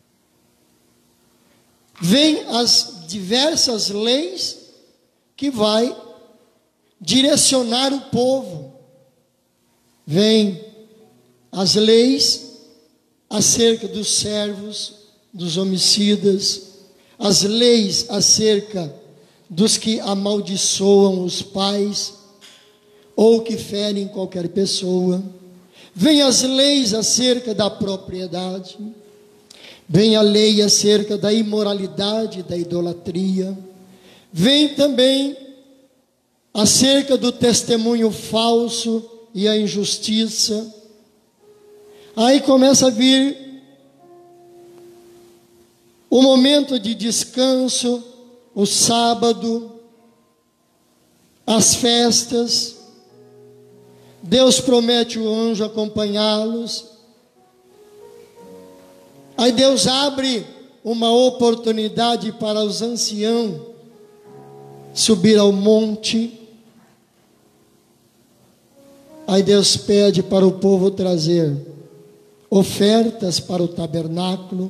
Vêm as diversas leis que vai direcionar o povo. Vêm as leis acerca dos servos, dos homicidas, as leis acerca dos que amaldiçoam os pais ou que ferem qualquer pessoa. Vem as leis acerca da propriedade, vem a lei acerca da imoralidade, da idolatria, vem também acerca do testemunho falso e a injustiça. Aí começa a vir o momento de descanso, o sábado, as festas. Deus promete o anjo acompanhá-los. Aí Deus abre uma oportunidade para os anciãos subir ao monte. Aí Deus pede para o povo trazer ofertas para o tabernáculo,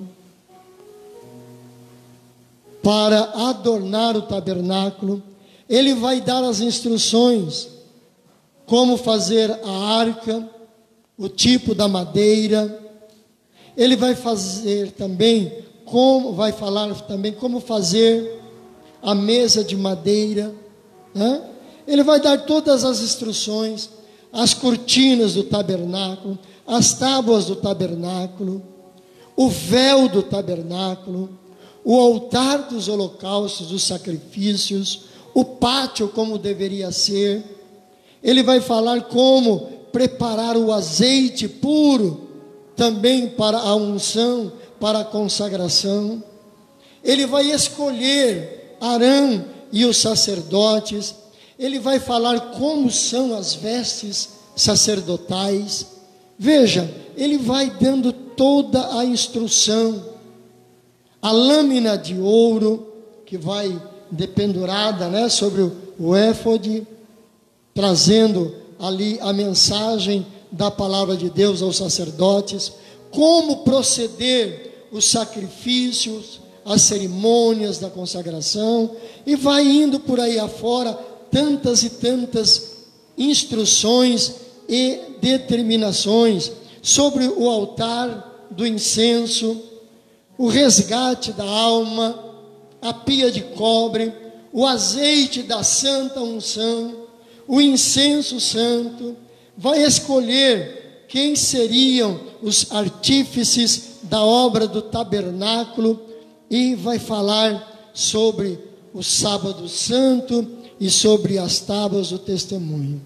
para adornar o tabernáculo. Ele vai dar as instruções, como fazer a arca, o tipo da madeira. Ele vai fazer também, vai falar também como fazer a mesa de madeira, né? Ele vai dar todas as instruções, as cortinas do tabernáculo, as tábuas do tabernáculo, o véu do tabernáculo, o altar dos holocaustos, dos sacrifícios, o pátio como deveria ser. Ele vai falar como preparar o azeite puro, também para a unção, para a consagração. Ele vai escolher Arão e os sacerdotes. Ele vai falar como são as vestes sacerdotais. Veja, ele vai dando toda a instrução. A lâmina de ouro que vai dependurada, né, sobre o éfode, trazendo ali a mensagem da palavra de Deus aos sacerdotes, como proceder os sacrifícios, as cerimônias da consagração, e vai indo por aí afora tantas e tantas instruções e determinações sobre o altar do incenso, o resgate da alma, a pia de cobre, o azeite da santa unção, o incenso santo. Vai escolher quem seriam os artífices da obra do tabernáculo e vai falar sobre o sábado santo e sobre as tábuas do testemunho.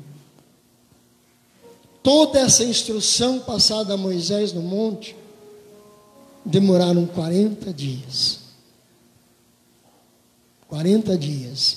Toda essa instrução passada a Moisés no monte demoraram 40 dias. 40 dias.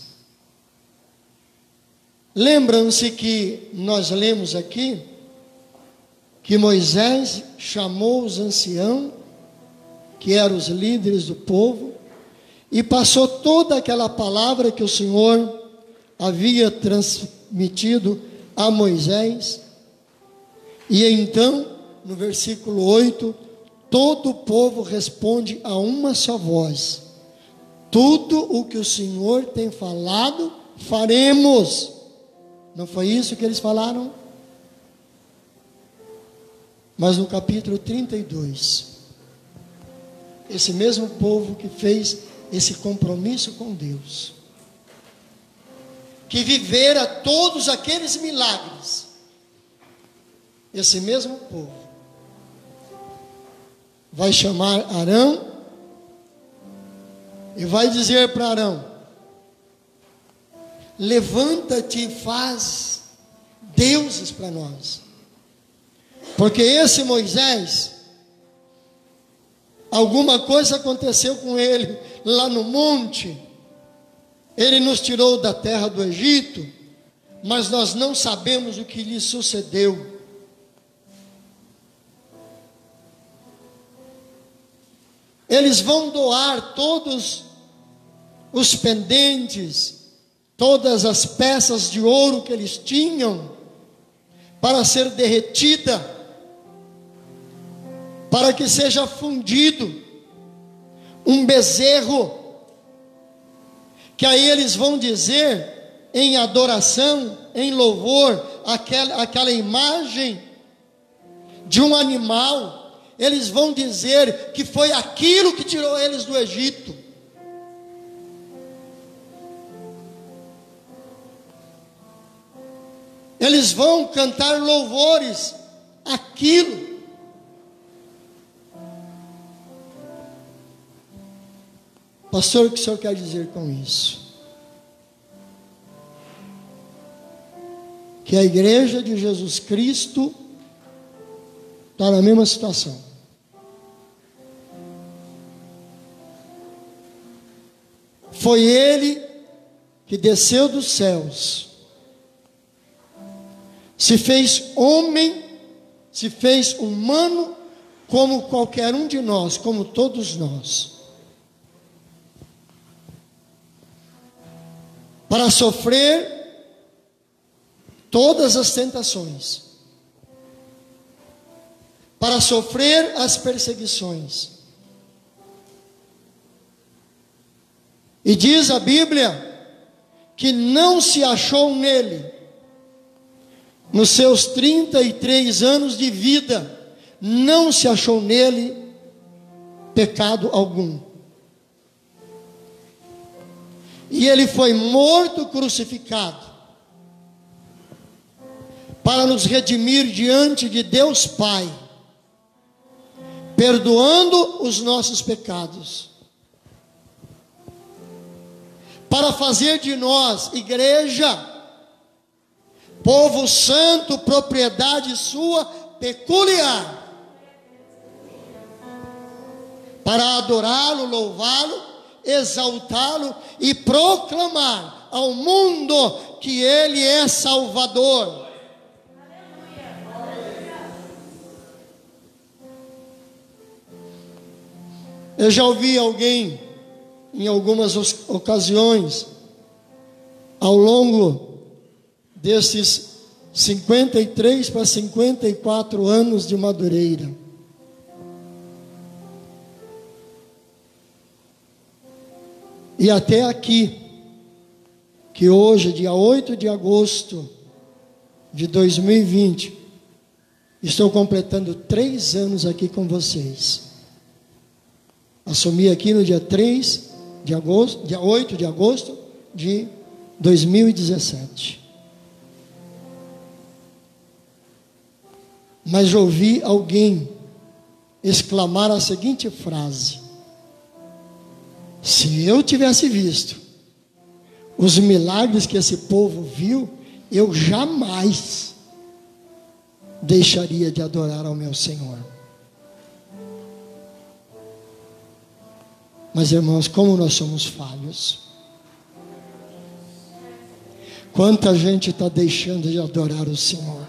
Lembram-se que nós lemos aqui que Moisés chamou os anciãos, que eram os líderes do povo, e passou toda aquela palavra que o Senhor havia transmitido a Moisés. E então, no versículo 8, todo o povo responde a uma só voz: tudo o que o Senhor tem falado, faremos. Não foi isso que eles falaram? Mas no capítulo 32, esse mesmo povo que fez esse compromisso com Deus, que vivera todos aqueles milagres, esse mesmo povo vai chamar Arão e vai dizer para Arão: levanta-te e faz deuses para nós. Porque esse Moisés, alguma coisa aconteceu com ele lá no monte. Ele nos tirou da terra do Egito, mas nós não sabemos o que lhe sucedeu. Eles vão doar todos os pendentes, todas as peças de ouro que eles tinham, para ser derretida, para que seja fundido um bezerro, que aí eles vão dizer em adoração, em louvor, aquela imagem de um animal. Eles vão dizer que foi aquilo que tirou eles do Egito. Eles vão cantar louvores àquilo. Pastor, o que o senhor quer dizer com isso? Que a igreja de Jesus Cristo está na mesma situação. Foi Ele que desceu dos céus, se fez homem, se fez humano, como qualquer um de nós, como todos nós, para sofrer todas as tentações, para sofrer as perseguições. E diz a Bíblia que não se achou nele, nos seus 33 anos de vida, não se achou nele pecado algum. E ele foi morto, crucificado, para nos redimir diante de Deus Pai, perdoando os nossos pecados, para fazer de nós, igreja, povo santo, propriedade sua peculiar, para adorá-lo, louvá-lo, exaltá-lo e proclamar ao mundo que Ele é Salvador. Eu já ouvi alguém, em algumas ocasiões, ao longo desses 53 para 54 anos de Madureira, e até aqui, que hoje, dia 8 de agosto de 2020, estou completando 3 anos aqui com vocês. Assumi aqui no dia 3 de agosto, dia 8 de agosto de 2017. Mas ouvi alguém exclamar a seguinte frase: se eu tivesse visto os milagres que esse povo viu, eu jamais deixaria de adorar ao meu Senhor. Mas, irmãos, como nós somos falhos. Quanta gente está deixando de adorar o Senhor.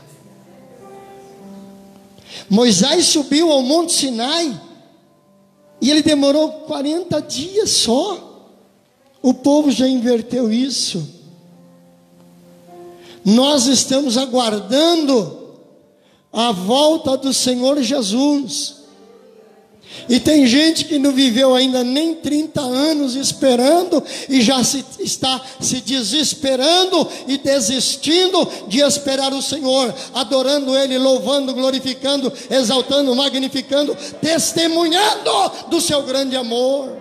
Moisés subiu ao Monte Sinai e ele demorou 40 dias só. O povo já inverteu isso. Nós estamos aguardando a volta do Senhor Jesus. E tem gente que não viveu ainda nem 30 anos esperando e já está se desesperando e desistindo de esperar o Senhor, adorando Ele, louvando, glorificando, exaltando, magnificando, testemunhando do seu grande amor.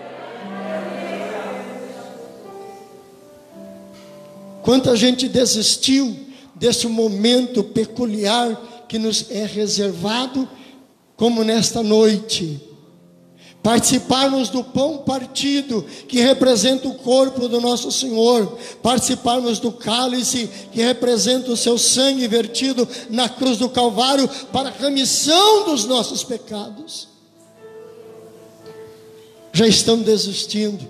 Quanta gente desistiu desse momento peculiar que nos é reservado, como nesta noite, participarmos do pão partido, que representa o corpo do nosso Senhor, participarmos do cálice, que representa o seu sangue vertido na cruz do Calvário, para a remissão dos nossos pecados. Já estão desistindo.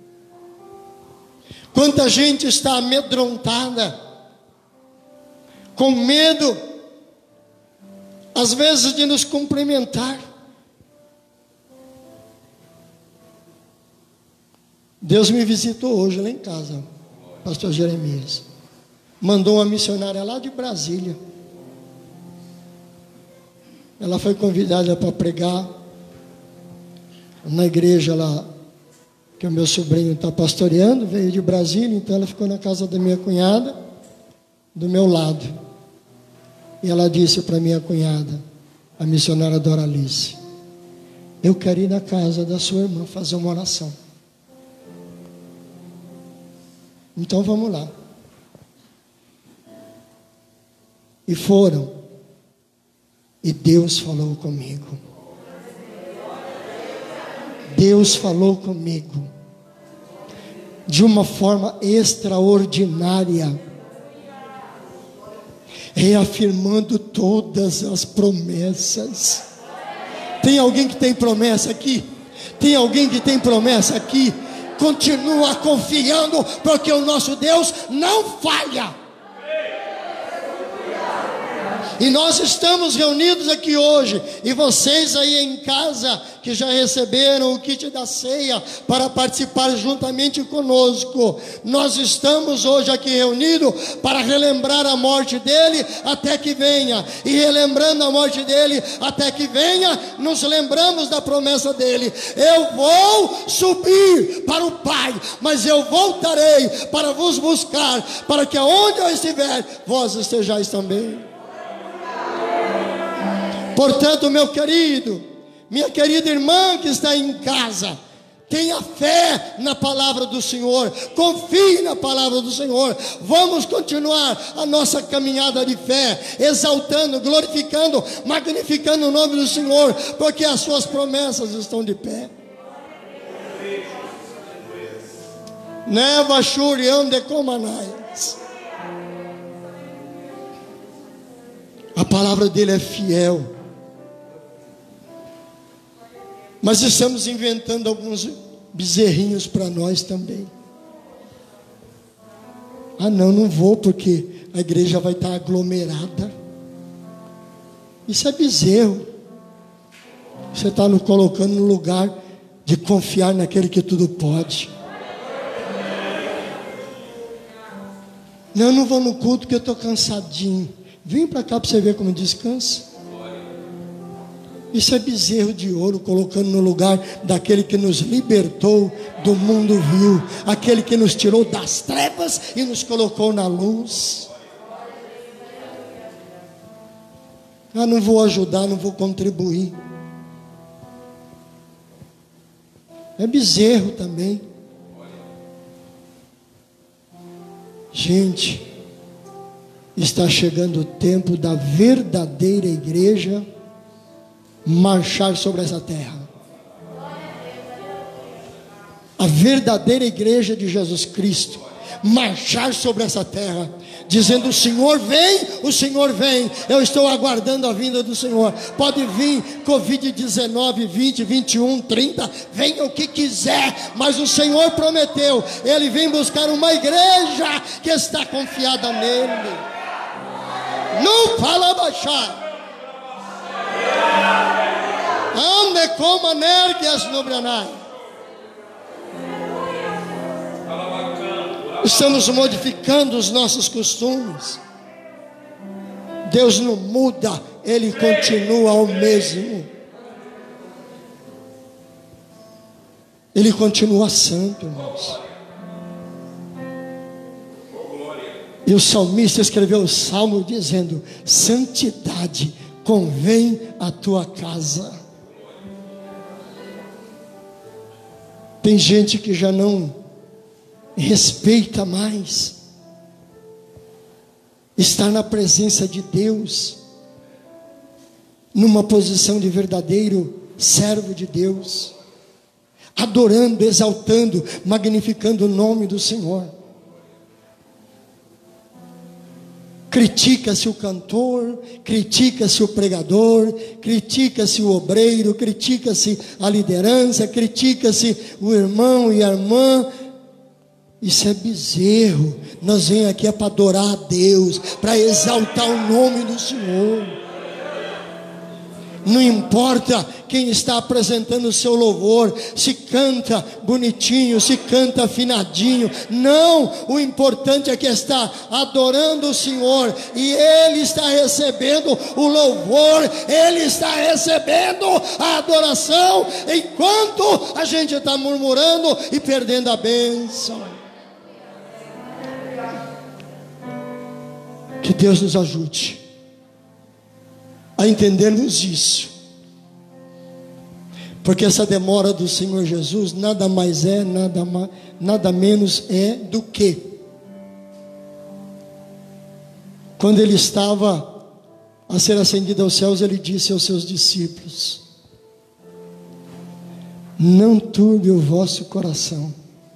Quanta gente está amedrontada, com medo, às vezes, de nos cumprimentar. Deus me visitou hoje lá em casa, pastor Jeremias. Mandou uma missionária lá de Brasília. Ela foi convidada para pregar na igreja lá, que o meu sobrinho está pastoreando, veio de Brasília, então ela ficou na casa da minha cunhada, do meu lado. E ela disse para minha cunhada, a missionária Doralice: eu quero ir na casa da sua irmã fazer uma oração. Então vamos lá. E foram. E Deus falou comigo. Deus falou comigo de uma forma extraordinária, reafirmando todas as promessas. Tem alguém que tem promessa aqui? Tem alguém que tem promessa aqui? Continua confiando, porque o nosso Deus não falha. E nós estamos reunidos aqui hoje, e vocês aí em casa que já receberam o kit da ceia para participar juntamente conosco, nós estamos hoje aqui reunidos para relembrar a morte dele até que venha, e relembrando a morte dele até que venha, nos lembramos da promessa dele: eu vou subir para o Pai, mas eu voltarei para vos buscar, para que aonde eu estiver, vós estejais também. Portanto, meu querido, minha querida irmã que está em casa, tenha fé na palavra do Senhor, confie na palavra do Senhor. Vamos continuar a nossa caminhada de fé, exaltando, glorificando, magnificando o nome do Senhor, porque as suas promessas estão de pé. Neva Shuriam de Comanais. A palavra dele é fiel. Mas estamos inventando alguns bezerrinhos para nós também. Ah, não vou, porque a igreja vai estar aglomerada. Isso é bezerro. Você está nos colocando no lugar de confiar naquele que tudo pode. Não vou no culto porque eu estou cansadinho. Vem para cá para você ver como descansa. Isso é bezerro de ouro, colocando no lugar daquele que nos libertou do mundo vil, aquele que nos tirou das trevas e nos colocou na luz. Ah, não vou ajudar, não vou contribuir. É bezerro também. Gente, está chegando o tempo da verdadeira igreja marchar sobre essa terra. A verdadeira igreja de Jesus Cristo marchar sobre essa terra, dizendo: o Senhor vem, eu estou aguardando a vinda do Senhor. Pode vir Covid-19, 20, 21, 30, venha o que quiser, mas o Senhor prometeu, Ele vem buscar uma igreja que está confiada nele. Não fala baixar. Ande como anergues no branai. Estamos modificando os nossos costumes. Deus não muda, Ele continua o mesmo. Ele continua santo, irmãos. E o salmista escreveu o salmo dizendo: santidade convém à tua casa. Tem gente que já não respeita mais estar na presença de Deus, numa posição de verdadeiro servo de Deus, adorando, exaltando, magnificando o nome do Senhor. Critica-se o cantor, critica-se o pregador, critica-se o obreiro, critica-se a liderança, critica-se o irmão e a irmã. Isso é bezerro. Nós vem aqui para adorar a Deus, para exaltar o nome do Senhor. Não importa quem está apresentando o seu louvor, se canta bonitinho, se canta afinadinho. Não, o importante é que está adorando o Senhor, e Ele está recebendo o louvor, Ele está recebendo a adoração, enquanto a gente está murmurando e perdendo a bênção. Que Deus nos ajude a entendermos isso, porque essa demora do Senhor Jesus nada mais é, nada menos é do que quando Ele estava a ser ascendido aos céus, Ele disse aos seus discípulos: não turbe o vosso coração,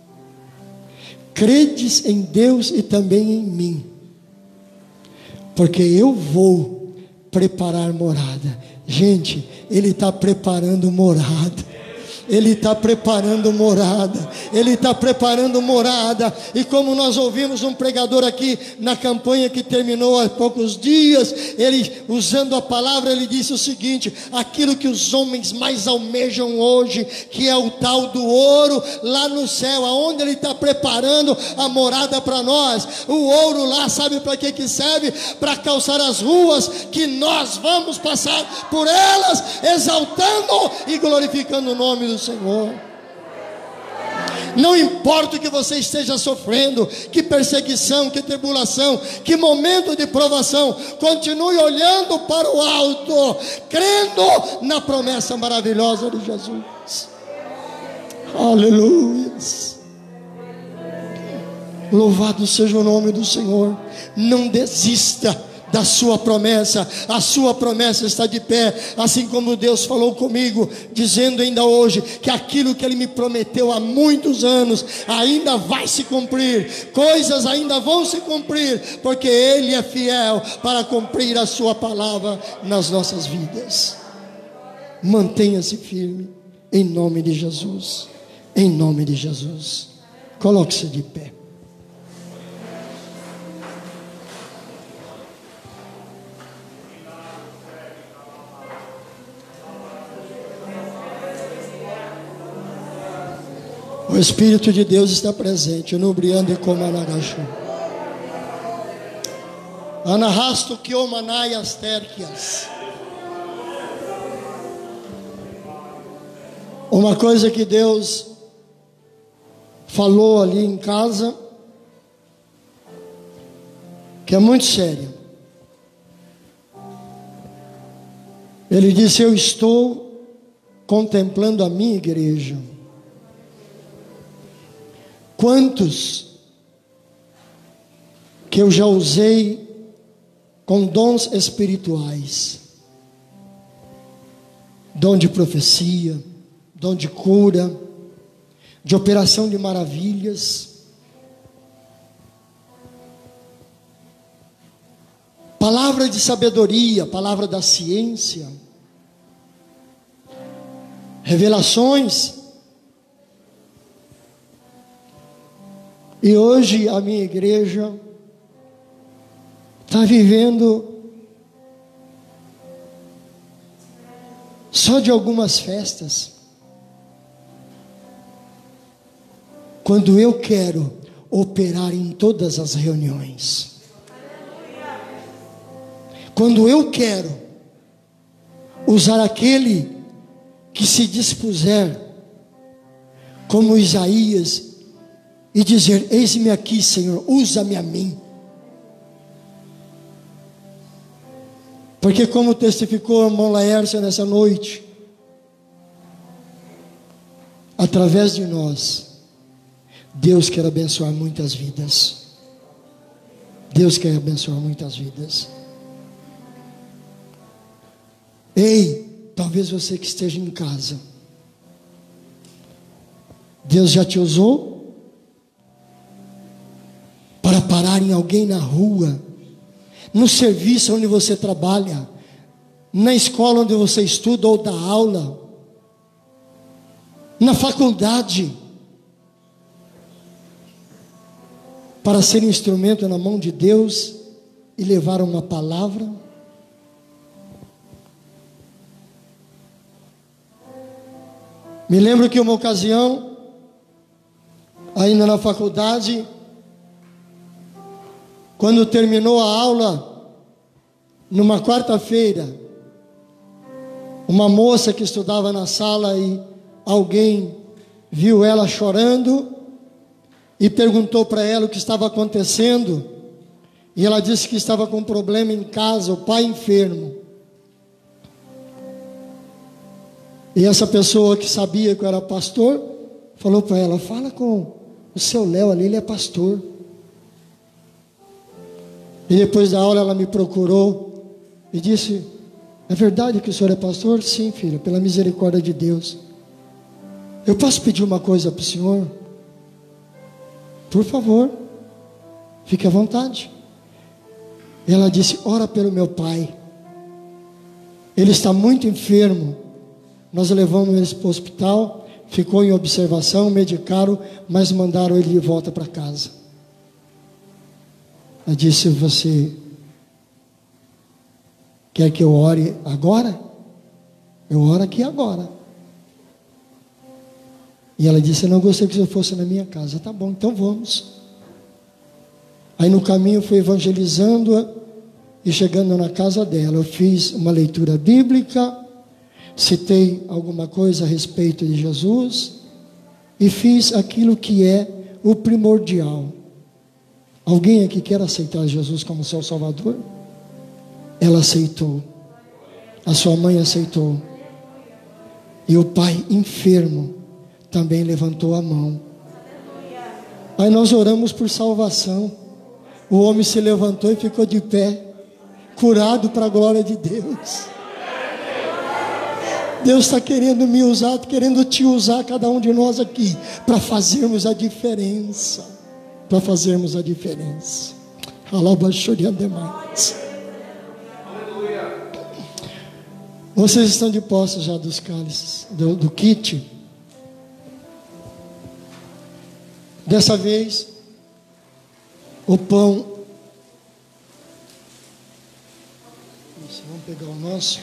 credes em Deus e também em mim, porque eu vou preparar morada. Gente, Ele está preparando morada. Ele está preparando morada. Ele está preparando morada. E como nós ouvimos um pregador aqui na campanha que terminou há poucos dias, ele usando a palavra, ele disse o seguinte: aquilo que os homens mais almejam hoje, que é o tal do ouro lá no céu, aonde ele está preparando a morada para nós. O ouro lá, sabe para que serve? Para calçar as ruas, que nós vamos passar por elas, exaltando e glorificando o nome do Senhor. Não importa o que você esteja sofrendo, que perseguição, que tribulação, que momento de provação, continue olhando para o alto, crendo na promessa maravilhosa de Jesus. Aleluia. Louvado seja o nome do Senhor. Não desista da sua promessa. A sua promessa está de pé, assim como Deus falou comigo, dizendo ainda hoje que aquilo que Ele me prometeu há muitos anos ainda vai se cumprir. Coisas ainda vão se cumprir, porque Ele é fiel para cumprir a sua palavra nas nossas vidas. Mantenha-se firme, em nome de Jesus. Em nome de Jesus. Coloque-se de pé. O Espírito de Deus está presente. Nubriando e comanagachu. Anarrasto que omanai as terquias. Uma coisa que Deus falou ali em casa, que é muito séria. Ele disse: eu estou contemplando a minha igreja. Quantos que eu já usei com dons espirituais, dom de profecia, dom de cura, de operação de maravilhas, palavra de sabedoria, palavra da ciência, revelações. E hoje a minha igreja está vivendo só de algumas festas, quando eu quero operar em todas as reuniões, quando eu quero usar aquele que se dispuser, como Isaías, e dizer: eis-me aqui, Senhor, usa-me a mim. Porque, como testificou o irmão Laércio nessa noite, através de nós, Deus quer abençoar muitas vidas. Deus quer abençoar muitas vidas. Ei, talvez você que esteja em casa, Deus já te usou para parar em alguém na rua, no serviço onde você trabalha, na escola onde você estuda ou dá aula, na faculdade, para ser instrumento na mão de Deus e levar uma palavra. Me lembro que uma ocasião, ainda na faculdade, quando terminou a aula, numa quarta-feira, uma moça que estudava na sala e alguém viu ela chorando e perguntou para ela o que estava acontecendo, e ela disse que estava com um problema em casa, o pai enfermo. E essa pessoa que sabia que eu era pastor, falou para ela: fala com o seu Léo ali, ele é pastor. E depois da aula ela me procurou e disse: é verdade que o senhor é pastor? Sim, filha, pela misericórdia de Deus. Eu posso pedir uma coisa para o senhor? Por favor, fique à vontade. E ela disse: ora pelo meu pai, ele está muito enfermo. Nós levamos ele para o hospital, ficou em observação, medicaram, mas mandaram ele de volta para casa. Ela disse: você quer que eu ore agora? Eu oro aqui agora. E ela disse: eu não gostei que você fosse na minha casa. Tá bom, então vamos. Aí no caminho eu fui evangelizando-a, e chegando na casa dela, eu fiz uma leitura bíblica, citei alguma coisa a respeito de Jesus, e fiz aquilo que é o primordial. Alguém aqui quer aceitar Jesus como seu Salvador? Ela aceitou. A sua mãe aceitou. E o pai enfermo também levantou a mão. Aí nós oramos por salvação. O homem se levantou e ficou de pé, curado para a glória de Deus. Deus está querendo me usar, querendo te usar, cada um de nós aqui, para fazermos a diferença. Para fazermos a diferença. Alabaxoriam demais. Vocês estão de posse já dos cálices, do kit. Dessa vez, o pão. Vamos pegar o nosso.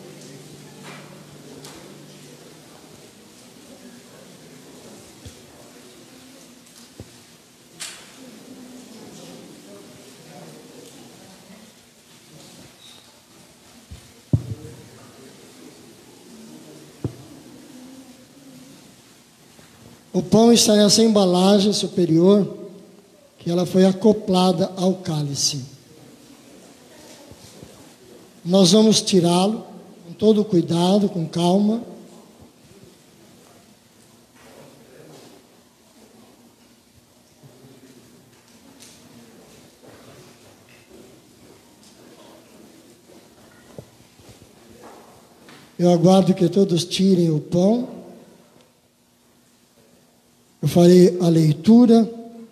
O pão está nessa embalagem superior, que ela foi acoplada ao cálice. Nós vamos tirá-lo com todo cuidado, com calma. Eu aguardo que todos tirem o pão. Eu farei a leitura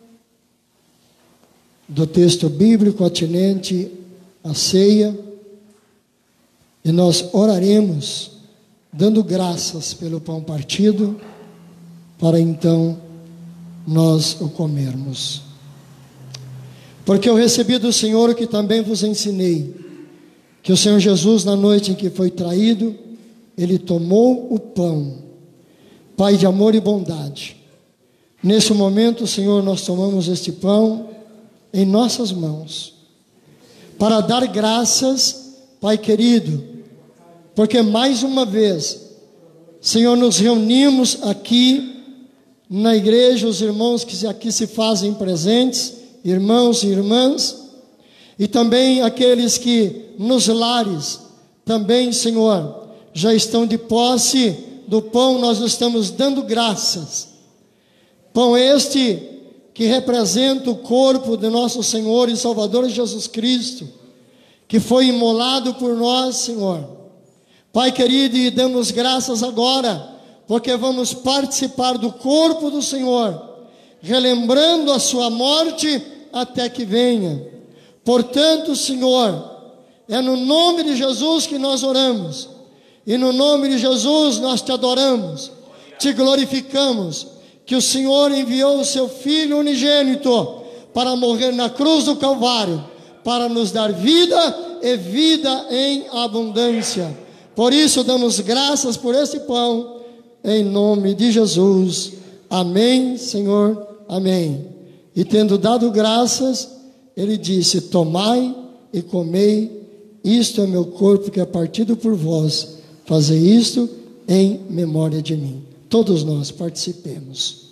do texto bíblico atinente à ceia, e nós oraremos, dando graças pelo pão partido, para então nós o comermos. Porque eu recebi do Senhor o que também vos ensinei, que o Senhor Jesus, na noite em que foi traído, ele tomou o pão, Pai de amor e bondade. Nesse momento, Senhor, nós tomamos este pão em nossas mãos, para dar graças, Pai querido, porque mais uma vez, Senhor, nos reunimos aqui na igreja, os irmãos que aqui se fazem presentes, irmãos e irmãs, e também aqueles que nos lares, também, Senhor, já estão de posse do pão, nós estamos dando graças. Pão este que representa o corpo de nosso Senhor e Salvador Jesus Cristo, que foi imolado por nós, Senhor. Pai querido, e damos graças agora, porque vamos participar do corpo do Senhor, relembrando a sua morte até que venha. Portanto, Senhor, é no nome de Jesus que nós oramos, e no nome de Jesus nós te adoramos, te glorificamos, que o Senhor enviou o seu Filho unigênito para morrer na cruz do Calvário, para nos dar vida e vida em abundância. Por isso damos graças por este pão, em nome de Jesus. Amém, Senhor, amém. E tendo dado graças, ele disse: tomai e comei, isto é meu corpo que é partido por vós, fazei isto em memória de mim. Todos nós participemos.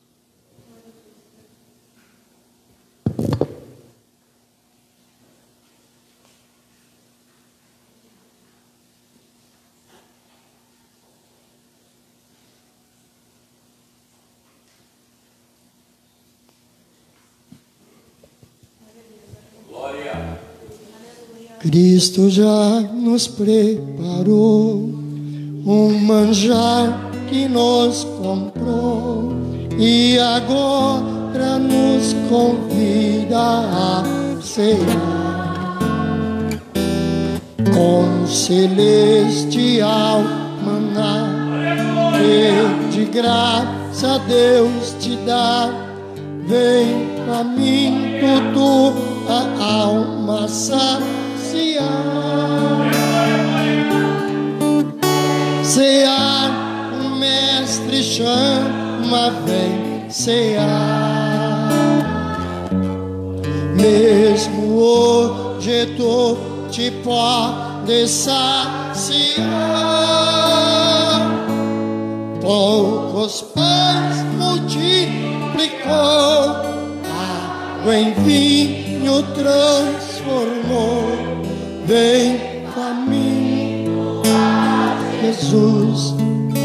Cristo já nos preparou um manjar que nos comprou e agora nos convida a cear com celestial maná que de graça Deus te dá. Vem faminto tua alma saciar. Cear, o mestre chama, vem cear. Mesmo hoje tu te pode saciar. Poucos pães multiplicou, água em vinho transformou. Vem faminto a Jesus.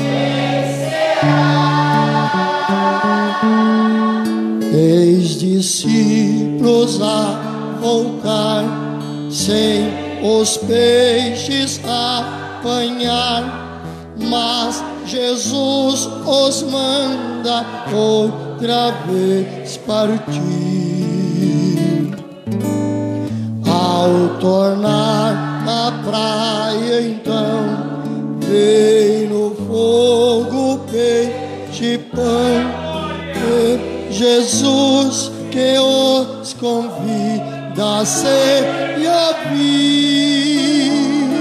Eis discípulos a voltar, sem os peixes apanhar, mas Jesus os manda outra vez partir. Ao tornar na praia então, vem no fogo peixe e pão. Jesus que os convida a ceia vir.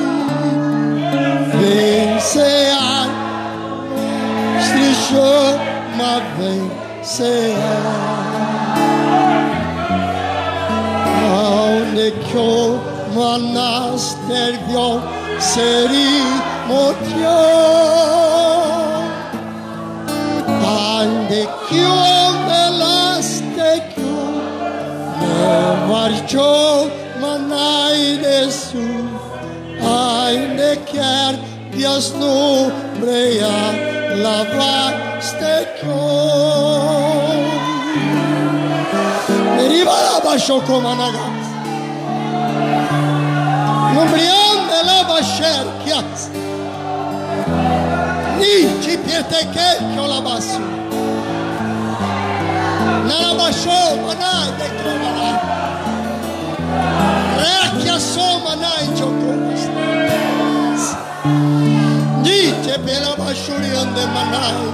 Vem cear, se chama, vem cear. Aonde que o monaster vio serimotió, ande que o delaste que me marchó manai de su, ande quer Dios nombrea lavaste que deriva la baixo como anagas nombriande la basher kias ni chipiete que la basu nara baixo manai de clomanai requia so manai chocos ni chepela bashuriande manai.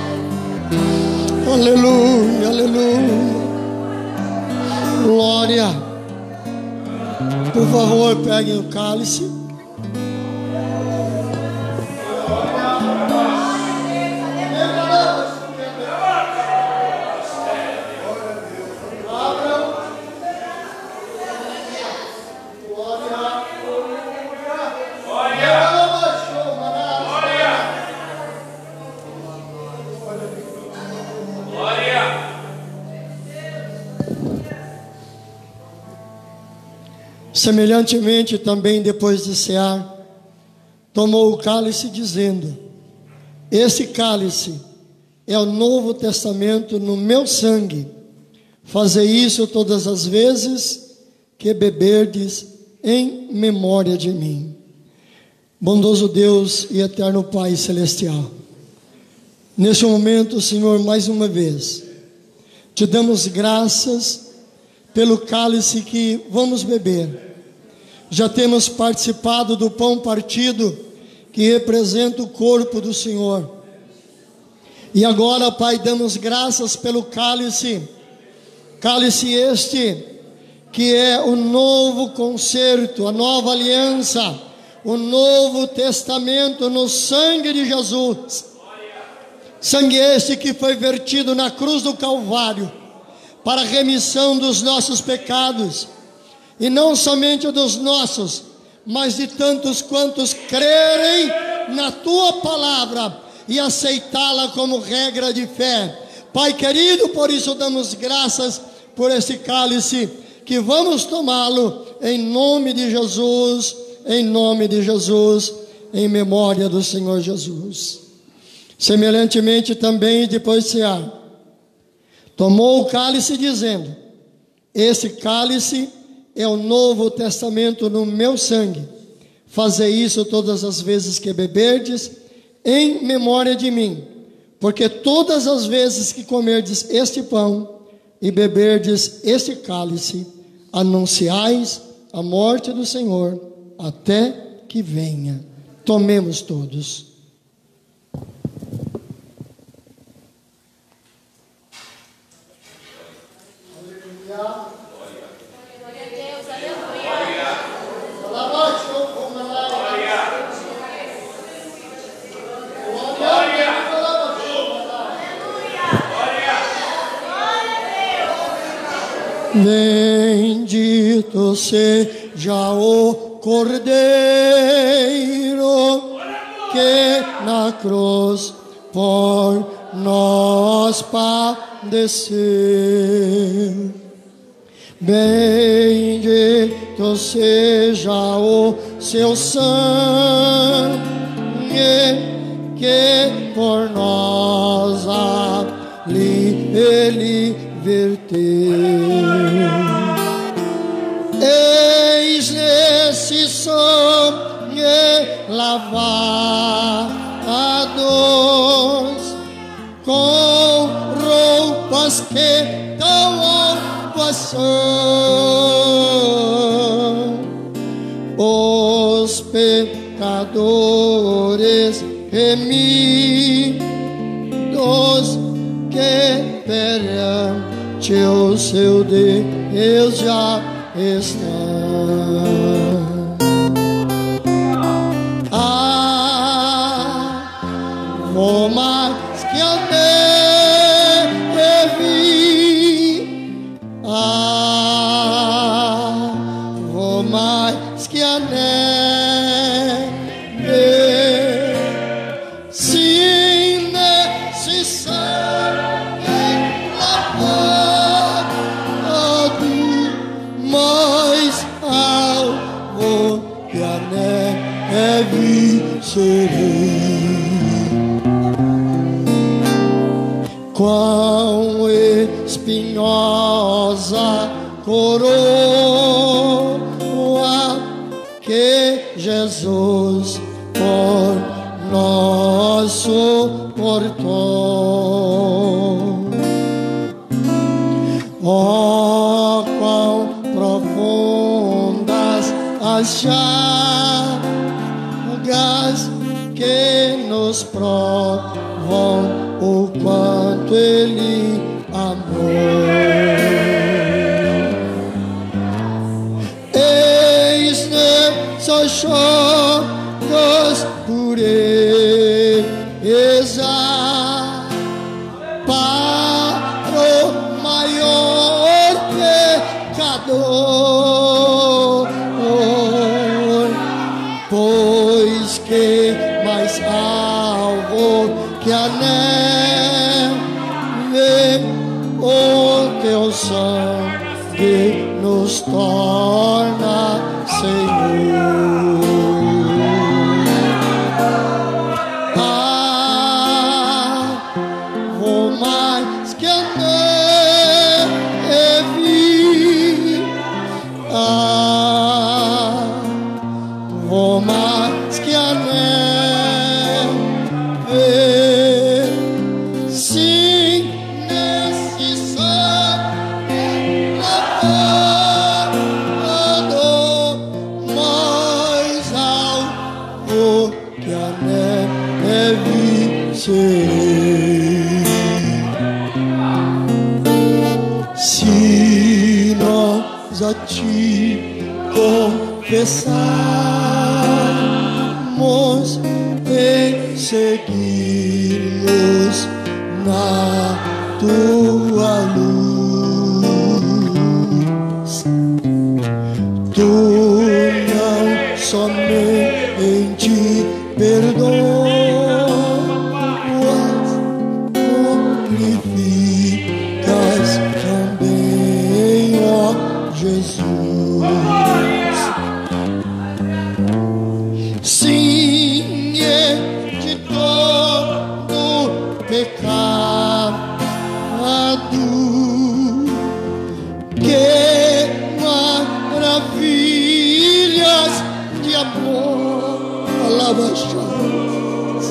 Aleluia, aleluia. Glória. Por favor, peguem o cálice. Semelhantemente também, depois de cear, tomou o cálice dizendo: esse cálice é o Novo Testamento no meu sangue. Fazei isso todas as vezes que beberdes em memória de mim. Bondoso Deus e eterno Pai Celestial, neste momento, Senhor, mais uma vez, te damos graças pelo cálice que vamos beber. Já temos participado do pão partido, que representa o corpo do Senhor. E agora, Pai, damos graças pelo cálice este, que é o novo concerto, a nova aliança, o novo testamento no sangue de Jesus. Sangue este que foi vertido na cruz do Calvário, para a remissão dos nossos pecados, e não somente dos nossos, mas de tantos quantos crerem na Tua palavra e aceitá-la como regra de fé. Pai querido, por isso damos graças por esse cálice, que vamos tomá-lo em nome de Jesus, em memória do Senhor Jesus. Semelhantemente também, depois de cear, tomou o cálice dizendo: esse cálice é o Novo Testamento no meu sangue. Fazei isso todas as vezes que beberdes em memória de mim. Porque todas as vezes que comerdes este pão e beberdes este cálice, anunciais a morte do Senhor até que venha. Tomemos todos. Bendito seja o Cordeiro que na cruz por nós padeceu. Bendito seja o seu sangue que por nós ali ele verteu. Eis nesse sangue lavados com roupas que tão alvas são, os pecadores remidos que perante o seu Deus já estão. Vou mais que a neve, vou mais que a neve, sim, nesse sangue lavado, mais alvo que a neve serei. Quão espinhosa coroa que Jesus por nós suportou. Oh, quão profundas as chagas que nos provam o quanto Ele amou. Eis nessas chagas pureza para o maior pecador, pois que mais alvo que a neve, o teu sangue nos torna Senhor. Vou mais que a neve, vou mais que a neve, sim, nesse sangue lavado, mais alvo que a neve serei. Se nós a ti confessarmos e seguirmos na tua luz, tu não somente perdoas, purificas também, ó Jesus. Sim, de todo pecado, que maravilhas de amor, alabachas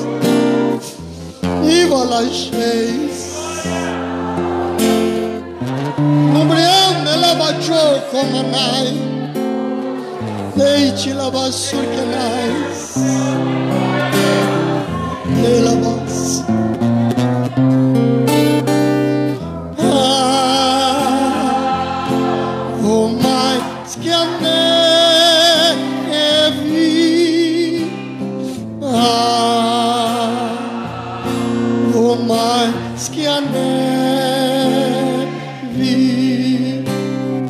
e valacheis. Numbriam elabachou como nai, leite lavassur que nais, elabas. Vou mais que a neve, vou mais que a neve,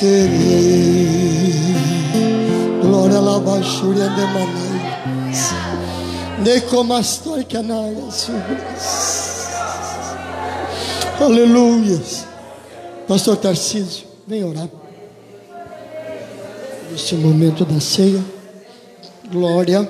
serei. Glória a Labachúria de Manais. De como a história que aleluia. Pastor Tarcísio, vem orar. Neste momento da ceia. Glória.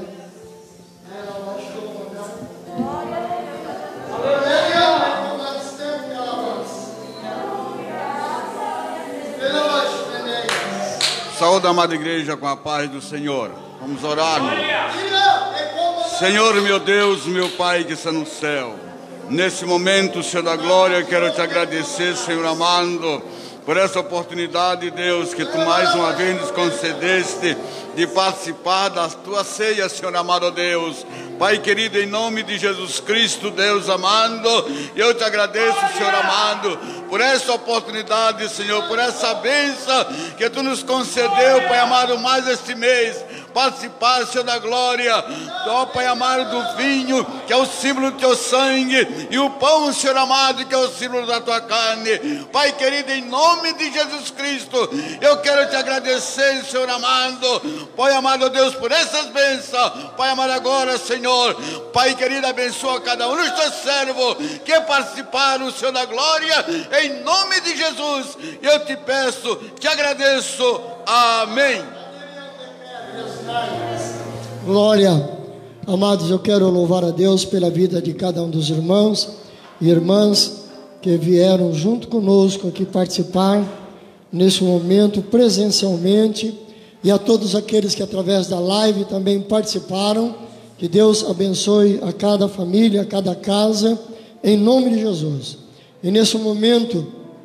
Saúde, amada igreja, com a paz do Senhor. Vamos orar. Senhor, meu Deus, meu Pai que está no céu. Nesse momento, Senhor da glória, quero te agradecer, Senhor amado, por essa oportunidade, Deus, que tu mais uma vez nos concedeste de participar da tua ceia, Senhor amado Deus. Pai querido, em nome de Jesus Cristo, Deus amado, eu te agradeço, Senhor amado, por essa oportunidade, Senhor, por essa bênção que tu nos concedeu, Pai amado, mais este mês, participar, Senhor da glória, ó Pai amado, do vinho, que é o símbolo do teu sangue, e o pão, Senhor amado, que é o símbolo da tua carne. Pai querido, em nome de Jesus Cristo, eu quero te agradecer, Senhor amado, Pai amado Deus, por essas bênçãos. Pai amado, agora, Senhor, Pai querido, abençoa cada um dos teus servos que participaram, Senhor da glória, em nome de Jesus, eu te peço, te agradeço, amém. Glória. Amados, eu quero louvar a Deus pela vida de cada um dos irmãos e irmãs que vieram junto conosco aqui participar nesse momento presencialmente, e a todos aqueles que através da live também participaram. Que Deus abençoe a cada família, a cada casa, em nome de Jesus. E nesse momento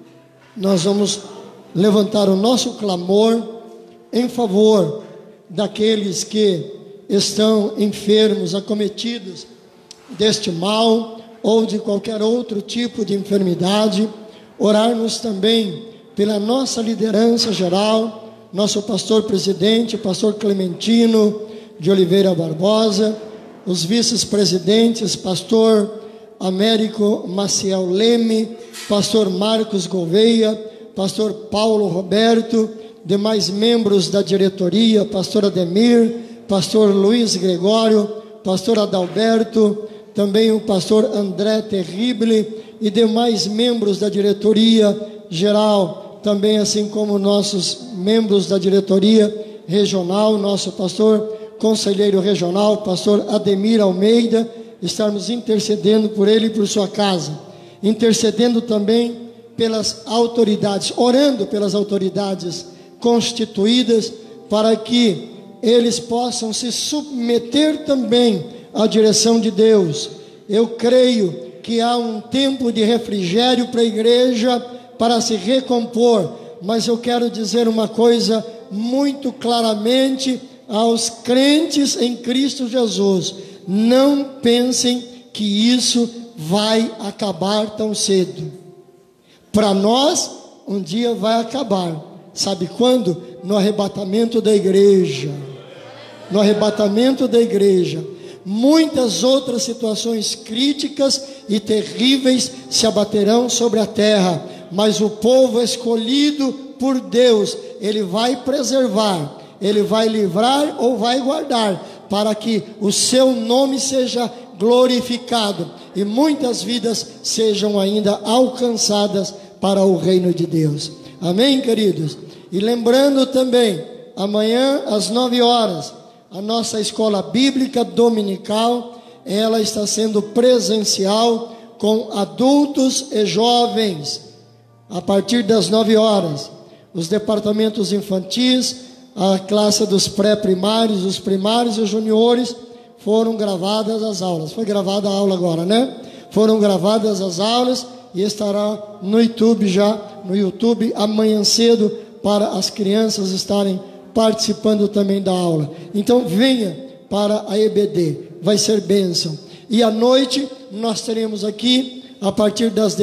nós vamos levantar o nosso clamor em favor daqueles que estão enfermos, acometidos deste mal ou de qualquer outro tipo de enfermidade. Orarmos também pela nossa liderança geral, nosso pastor presidente, pastor Clementino de Oliveira Barbosa, os vice-presidentes, pastor Américo Maciel Leme, pastor Marcos Gouveia, pastor Paulo Roberto, demais membros da diretoria, pastor Ademir, pastor Luiz Gregório, pastor Adalberto, também o pastor André Terrible e demais membros da diretoria geral, também assim como nossos membros da diretoria regional, nosso pastor conselheiro regional, pastor Ademir Almeida, estarmos intercedendo por ele e por sua casa, intercedendo também pelas autoridades, orando pelas autoridades constituídas, para que eles possam se submeter também à direção de Deus. Eu creio que há um tempo de refrigério para a igreja, para se recompor, mas eu quero dizer uma coisa muito claramente aos crentes em Cristo Jesus: não pensem que isso vai acabar tão cedo. Para nós, um dia vai acabar. Sabe quando? No arrebatamento da igreja. No arrebatamento da igreja. Muitas outras situações críticas e terríveis se abaterão sobre a terra, mas o povo escolhido por Deus, ele vai preservar, ele vai livrar ou vai guardar, para que o seu nome seja glorificado e muitas vidas sejam ainda alcançadas para o reino de Deus. Amém, queridos? E lembrando também, amanhã às 9 horas, a nossa escola bíblica dominical, ela está sendo presencial com adultos e jovens, a partir das 9 horas. Os departamentos infantis, a classe dos pré-primários, os primários e os juniores, foram gravadas as aulas. Foi gravada a aula agora, né? Foram gravadas as aulas e estará no YouTube já, no YouTube amanhã cedo, para as crianças estarem participando também da aula. Então venha para a EBD, vai ser bênção. E à noite nós teremos aqui, a partir das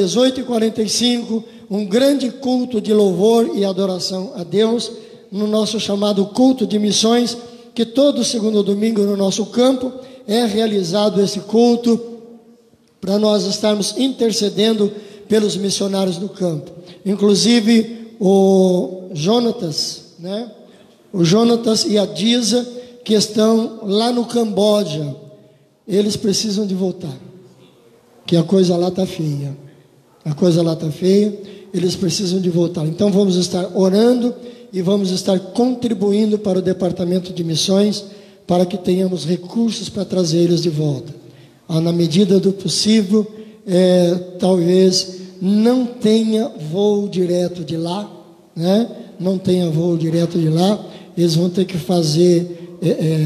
18h45, um grande culto de louvor e adoração a Deus, no nosso chamado culto de missões, que todo segundo domingo no nosso campo é realizado esse culto, para nós estarmos intercedendo pelos missionários do campo. Inclusive, o Jonatas, né? O Jonatas e a Diza, que estão lá no Camboja. Eles precisam de voltar, que a coisa lá está feia. A coisa lá está feia, eles precisam de voltar. Então vamos estar orando e vamos estar contribuindo para o Departamento de Missões, para que tenhamos recursos para trazer eles de volta. Na medida do possível, talvez não tenha voo direto de lá, né? Não tenha voo direto de lá, eles vão ter que fazer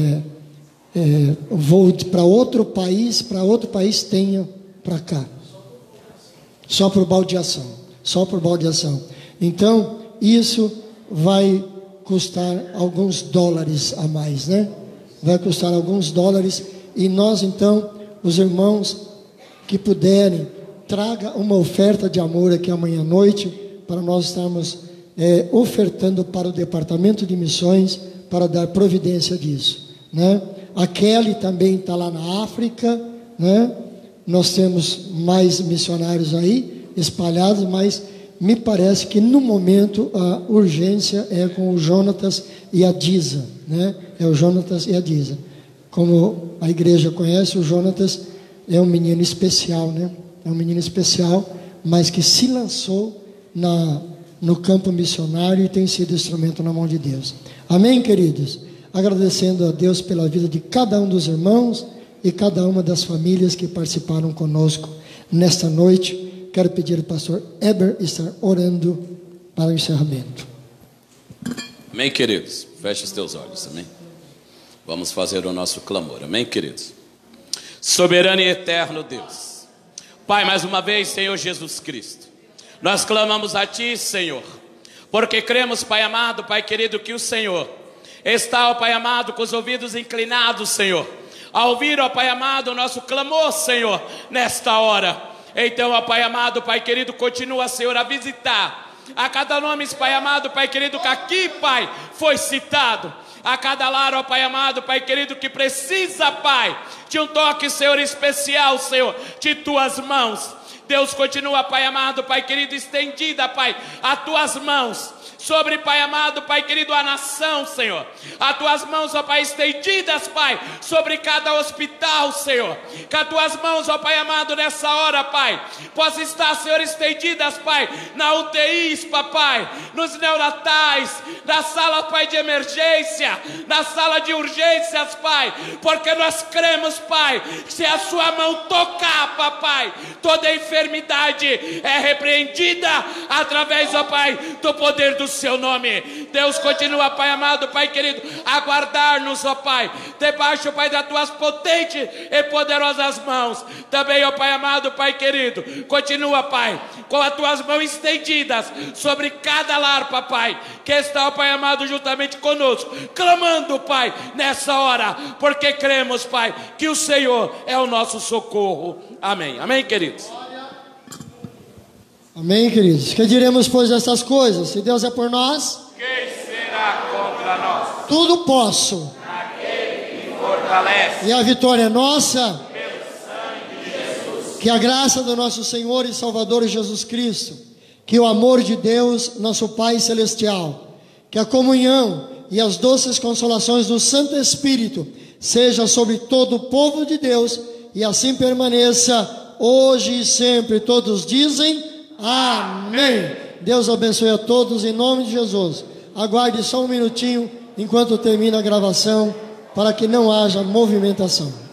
voo para outro país tenha para cá, só por baldeação, Então isso vai custar alguns dólares a mais, né? Vai custar alguns dólares, e nós então, os irmãos que puderem, traga uma oferta de amor aqui amanhã à noite, para nós estarmos ofertando para o Departamento de Missões, para dar providência disso, né? A Kelly também está lá na África, né? Nós temos mais missionários aí, espalhados, mas me parece que no momento a urgência é com o Jonatas e a Diza, né? É o Jonatas e a Diza. Como a igreja conhece, o Jonatas é um menino especial, né? É um menino especial, mas que se lançou no campo missionário e tem sido instrumento na mão de Deus. Amém, queridos? Agradecendo a Deus pela vida de cada um dos irmãos e cada uma das famílias que participaram conosco nesta noite. Quero pedir ao pastor Eber estar orando para o encerramento. Amém, queridos? Feche os teus olhos, amém? Vamos fazer o nosso clamor, amém, queridos? Soberano e eterno Deus, Pai, mais uma vez, Senhor Jesus Cristo, nós clamamos a Ti, Senhor, porque cremos, Pai amado, Pai querido, que o Senhor está, ó Pai amado, com os ouvidos inclinados, Senhor, a ouvir, ó Pai amado, o nosso clamor, Senhor, nesta hora. Então, ó Pai amado, Pai querido, continua, Senhor, a visitar a cada nome, Pai amado, Pai querido, que aqui, Pai, foi citado. A cada lar, ó Pai amado, Pai querido, que precisa, Pai, de um toque, Senhor, especial, Senhor, de Tuas mãos. Deus, continua, Pai amado, Pai querido, estendida, Pai, as Tuas mãos sobre, Pai amado, Pai querido, a nação, Senhor. As Tuas mãos, ó Pai, estendidas, Pai, sobre cada hospital, Senhor. Que as Tuas mãos, ó Pai amado, nessa hora, Pai, possam estar, Senhor, estendidas, Pai, na UTIs, Papai, nos neonatais, na sala, Pai, de emergência, na sala de urgências, Pai, porque nós cremos, Pai, que se a Sua mão tocar, Papai, toda enfermidade é repreendida através, ó Pai, do poder do Seu nome. Deus, continua, Pai amado, Pai querido, a guardar-nos, ó Pai, debaixo, Pai, das Tuas potentes e poderosas mãos. Também, ó Pai amado, Pai querido, continua, Pai, com as Tuas mãos estendidas sobre cada lar, Papai, que está, ó Pai amado, juntamente conosco, clamando, Pai, nessa hora, porque cremos, Pai, que o Senhor é o nosso socorro. Amém. Amém, queridos? Amém, queridos? Que diremos, pois, dessas coisas? Se Deus é por nós, quem será contra nós? Tudo posso naquele que fortalece. E a vitória é nossa pelo sangue de Jesus. Que a graça do nosso Senhor e Salvador Jesus Cristo, que o amor de Deus, nosso Pai Celestial, que a comunhão e as doces consolações do Santo Espírito seja sobre todo o povo de Deus, e assim permaneça hoje e sempre. Todos dizem amém. Deus abençoe a todos em nome de Jesus. Aguarde só um minutinho enquanto termina a gravação, para que não haja movimentação.